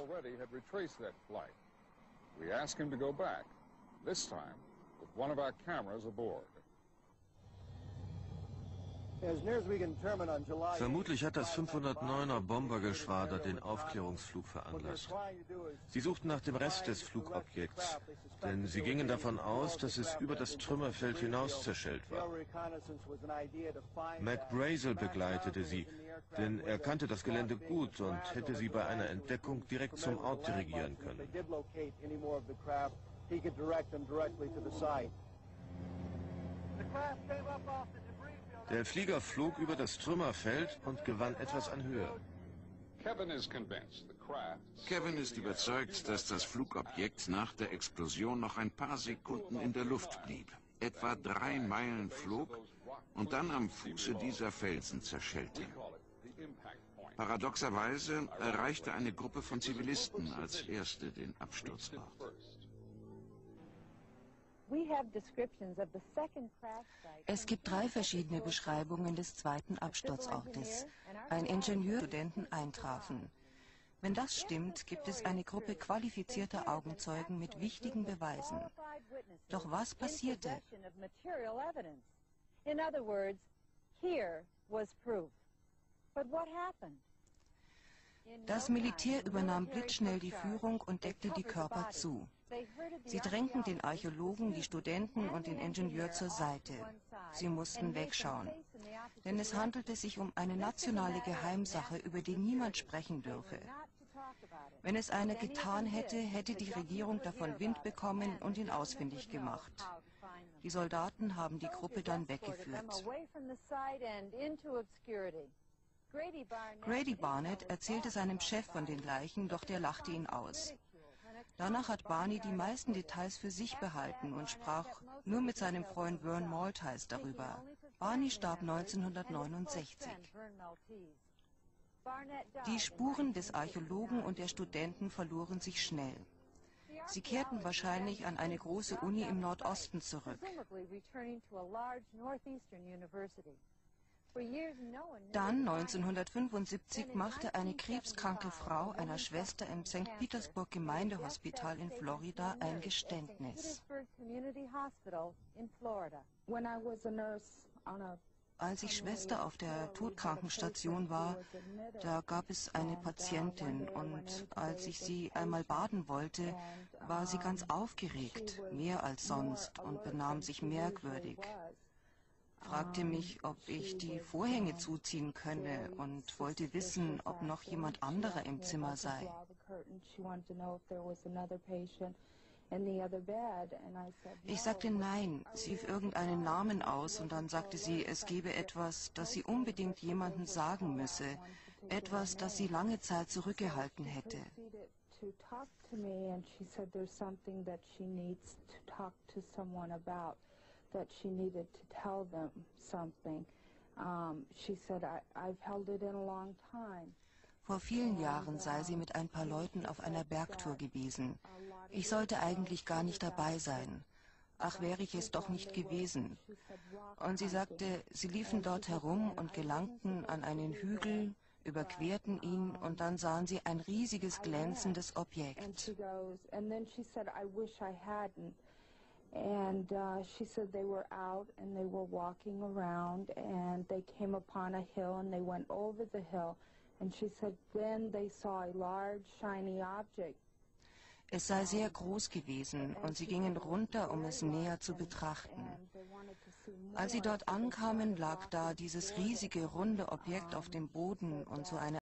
Vermutlich hat das fünfhundertneuner Bombergeschwader den Aufklärungsflug veranlasst. Sie suchten nach dem Rest des Flugobjekts, denn sie gingen davon aus, dass es über das Trümmerfeld hinaus zerschellt war. Mac Brazel begleitete sie, denn er kannte das Gelände gut und hätte sie bei einer Entdeckung direkt zum Ort dirigieren können. Der Flieger flog über das Trümmerfeld und gewann etwas an Höhe. Kevin ist überzeugt, dass das Flugobjekt nach der Explosion noch ein paar Sekunden in der Luft blieb. Etwa drei Meilen flog und dann am Fuße dieser Felsen zerschellte. Paradoxerweise erreichte eine Gruppe von Zivilisten als erste den Absturzort. Es gibt drei verschiedene Beschreibungen des zweiten Absturzortes. Ein Ingenieur und Studenten eintrafen. Wenn das stimmt, gibt es eine Gruppe qualifizierter Augenzeugen mit wichtigen Beweisen. Doch was passierte? Das Militär übernahm blitzschnell die Führung und deckte die Körper zu. Sie drängten den Archäologen, die Studenten und den Ingenieur zur Seite. Sie mussten wegschauen, denn es handelte sich um eine nationale Geheimsache, über die niemand sprechen dürfe. Wenn es einer getan hätte, hätte die Regierung davon Wind bekommen und ihn ausfindig gemacht. Die Soldaten haben die Gruppe dann weggeführt. Grady Barnett erzählte seinem Chef von den Leichen, doch der lachte ihn aus. Danach hat Barney die meisten Details für sich behalten und sprach nur mit seinem Freund Vern Maltese darüber. Barney starb neunzehnhundertneunundsechzig. Die Spuren des Archäologen und der Studenten verloren sich schnell. Sie kehrten wahrscheinlich an eine große Uni im Nordosten zurück. Dann, neunzehnhundertfünfundsiebzig, machte eine krebskranke Frau einer Schwester im Sankt Petersburg Gemeindehospital in Florida ein Geständnis. Als ich Schwester auf der Todkrankenstation war, da gab es eine Patientin und als ich sie einmal baden wollte, war sie ganz aufgeregt, mehr als sonst, und benahm sich merkwürdig. Fragte mich, ob ich die Vorhänge zuziehen könne und wollte wissen, ob noch jemand anderer im Zimmer sei. Ich sagte nein, sie rief irgendeinen Namen aus und dann sagte sie, es gebe etwas, das sie unbedingt jemandem sagen müsse, etwas, das sie lange Zeit zurückgehalten hätte. That she needed to tell them something. Um, she said, I, I've held it in a long time. Vor vielen Jahren sei sie mit ein paar Leuten auf einer Bergtour gewesen. Ich sollte eigentlich gar nicht dabei sein. Ach, wäre ich es doch nicht gewesen. Und sie sagte, sie liefen dort herum und gelangten an einen Hügel, überquerten ihn und dann sahen sie ein riesiges glänzendes Objekt. And uh, she said they were out and they were walking around and they came upon a hill and they went over the hill. And she said then they saw a large shiny object. Es sei sehr groß gewesen und sie gingen runter, um es näher zu betrachten. Als sie dort ankamen, lag da dieses riesige runde Objekt auf dem Boden und so eine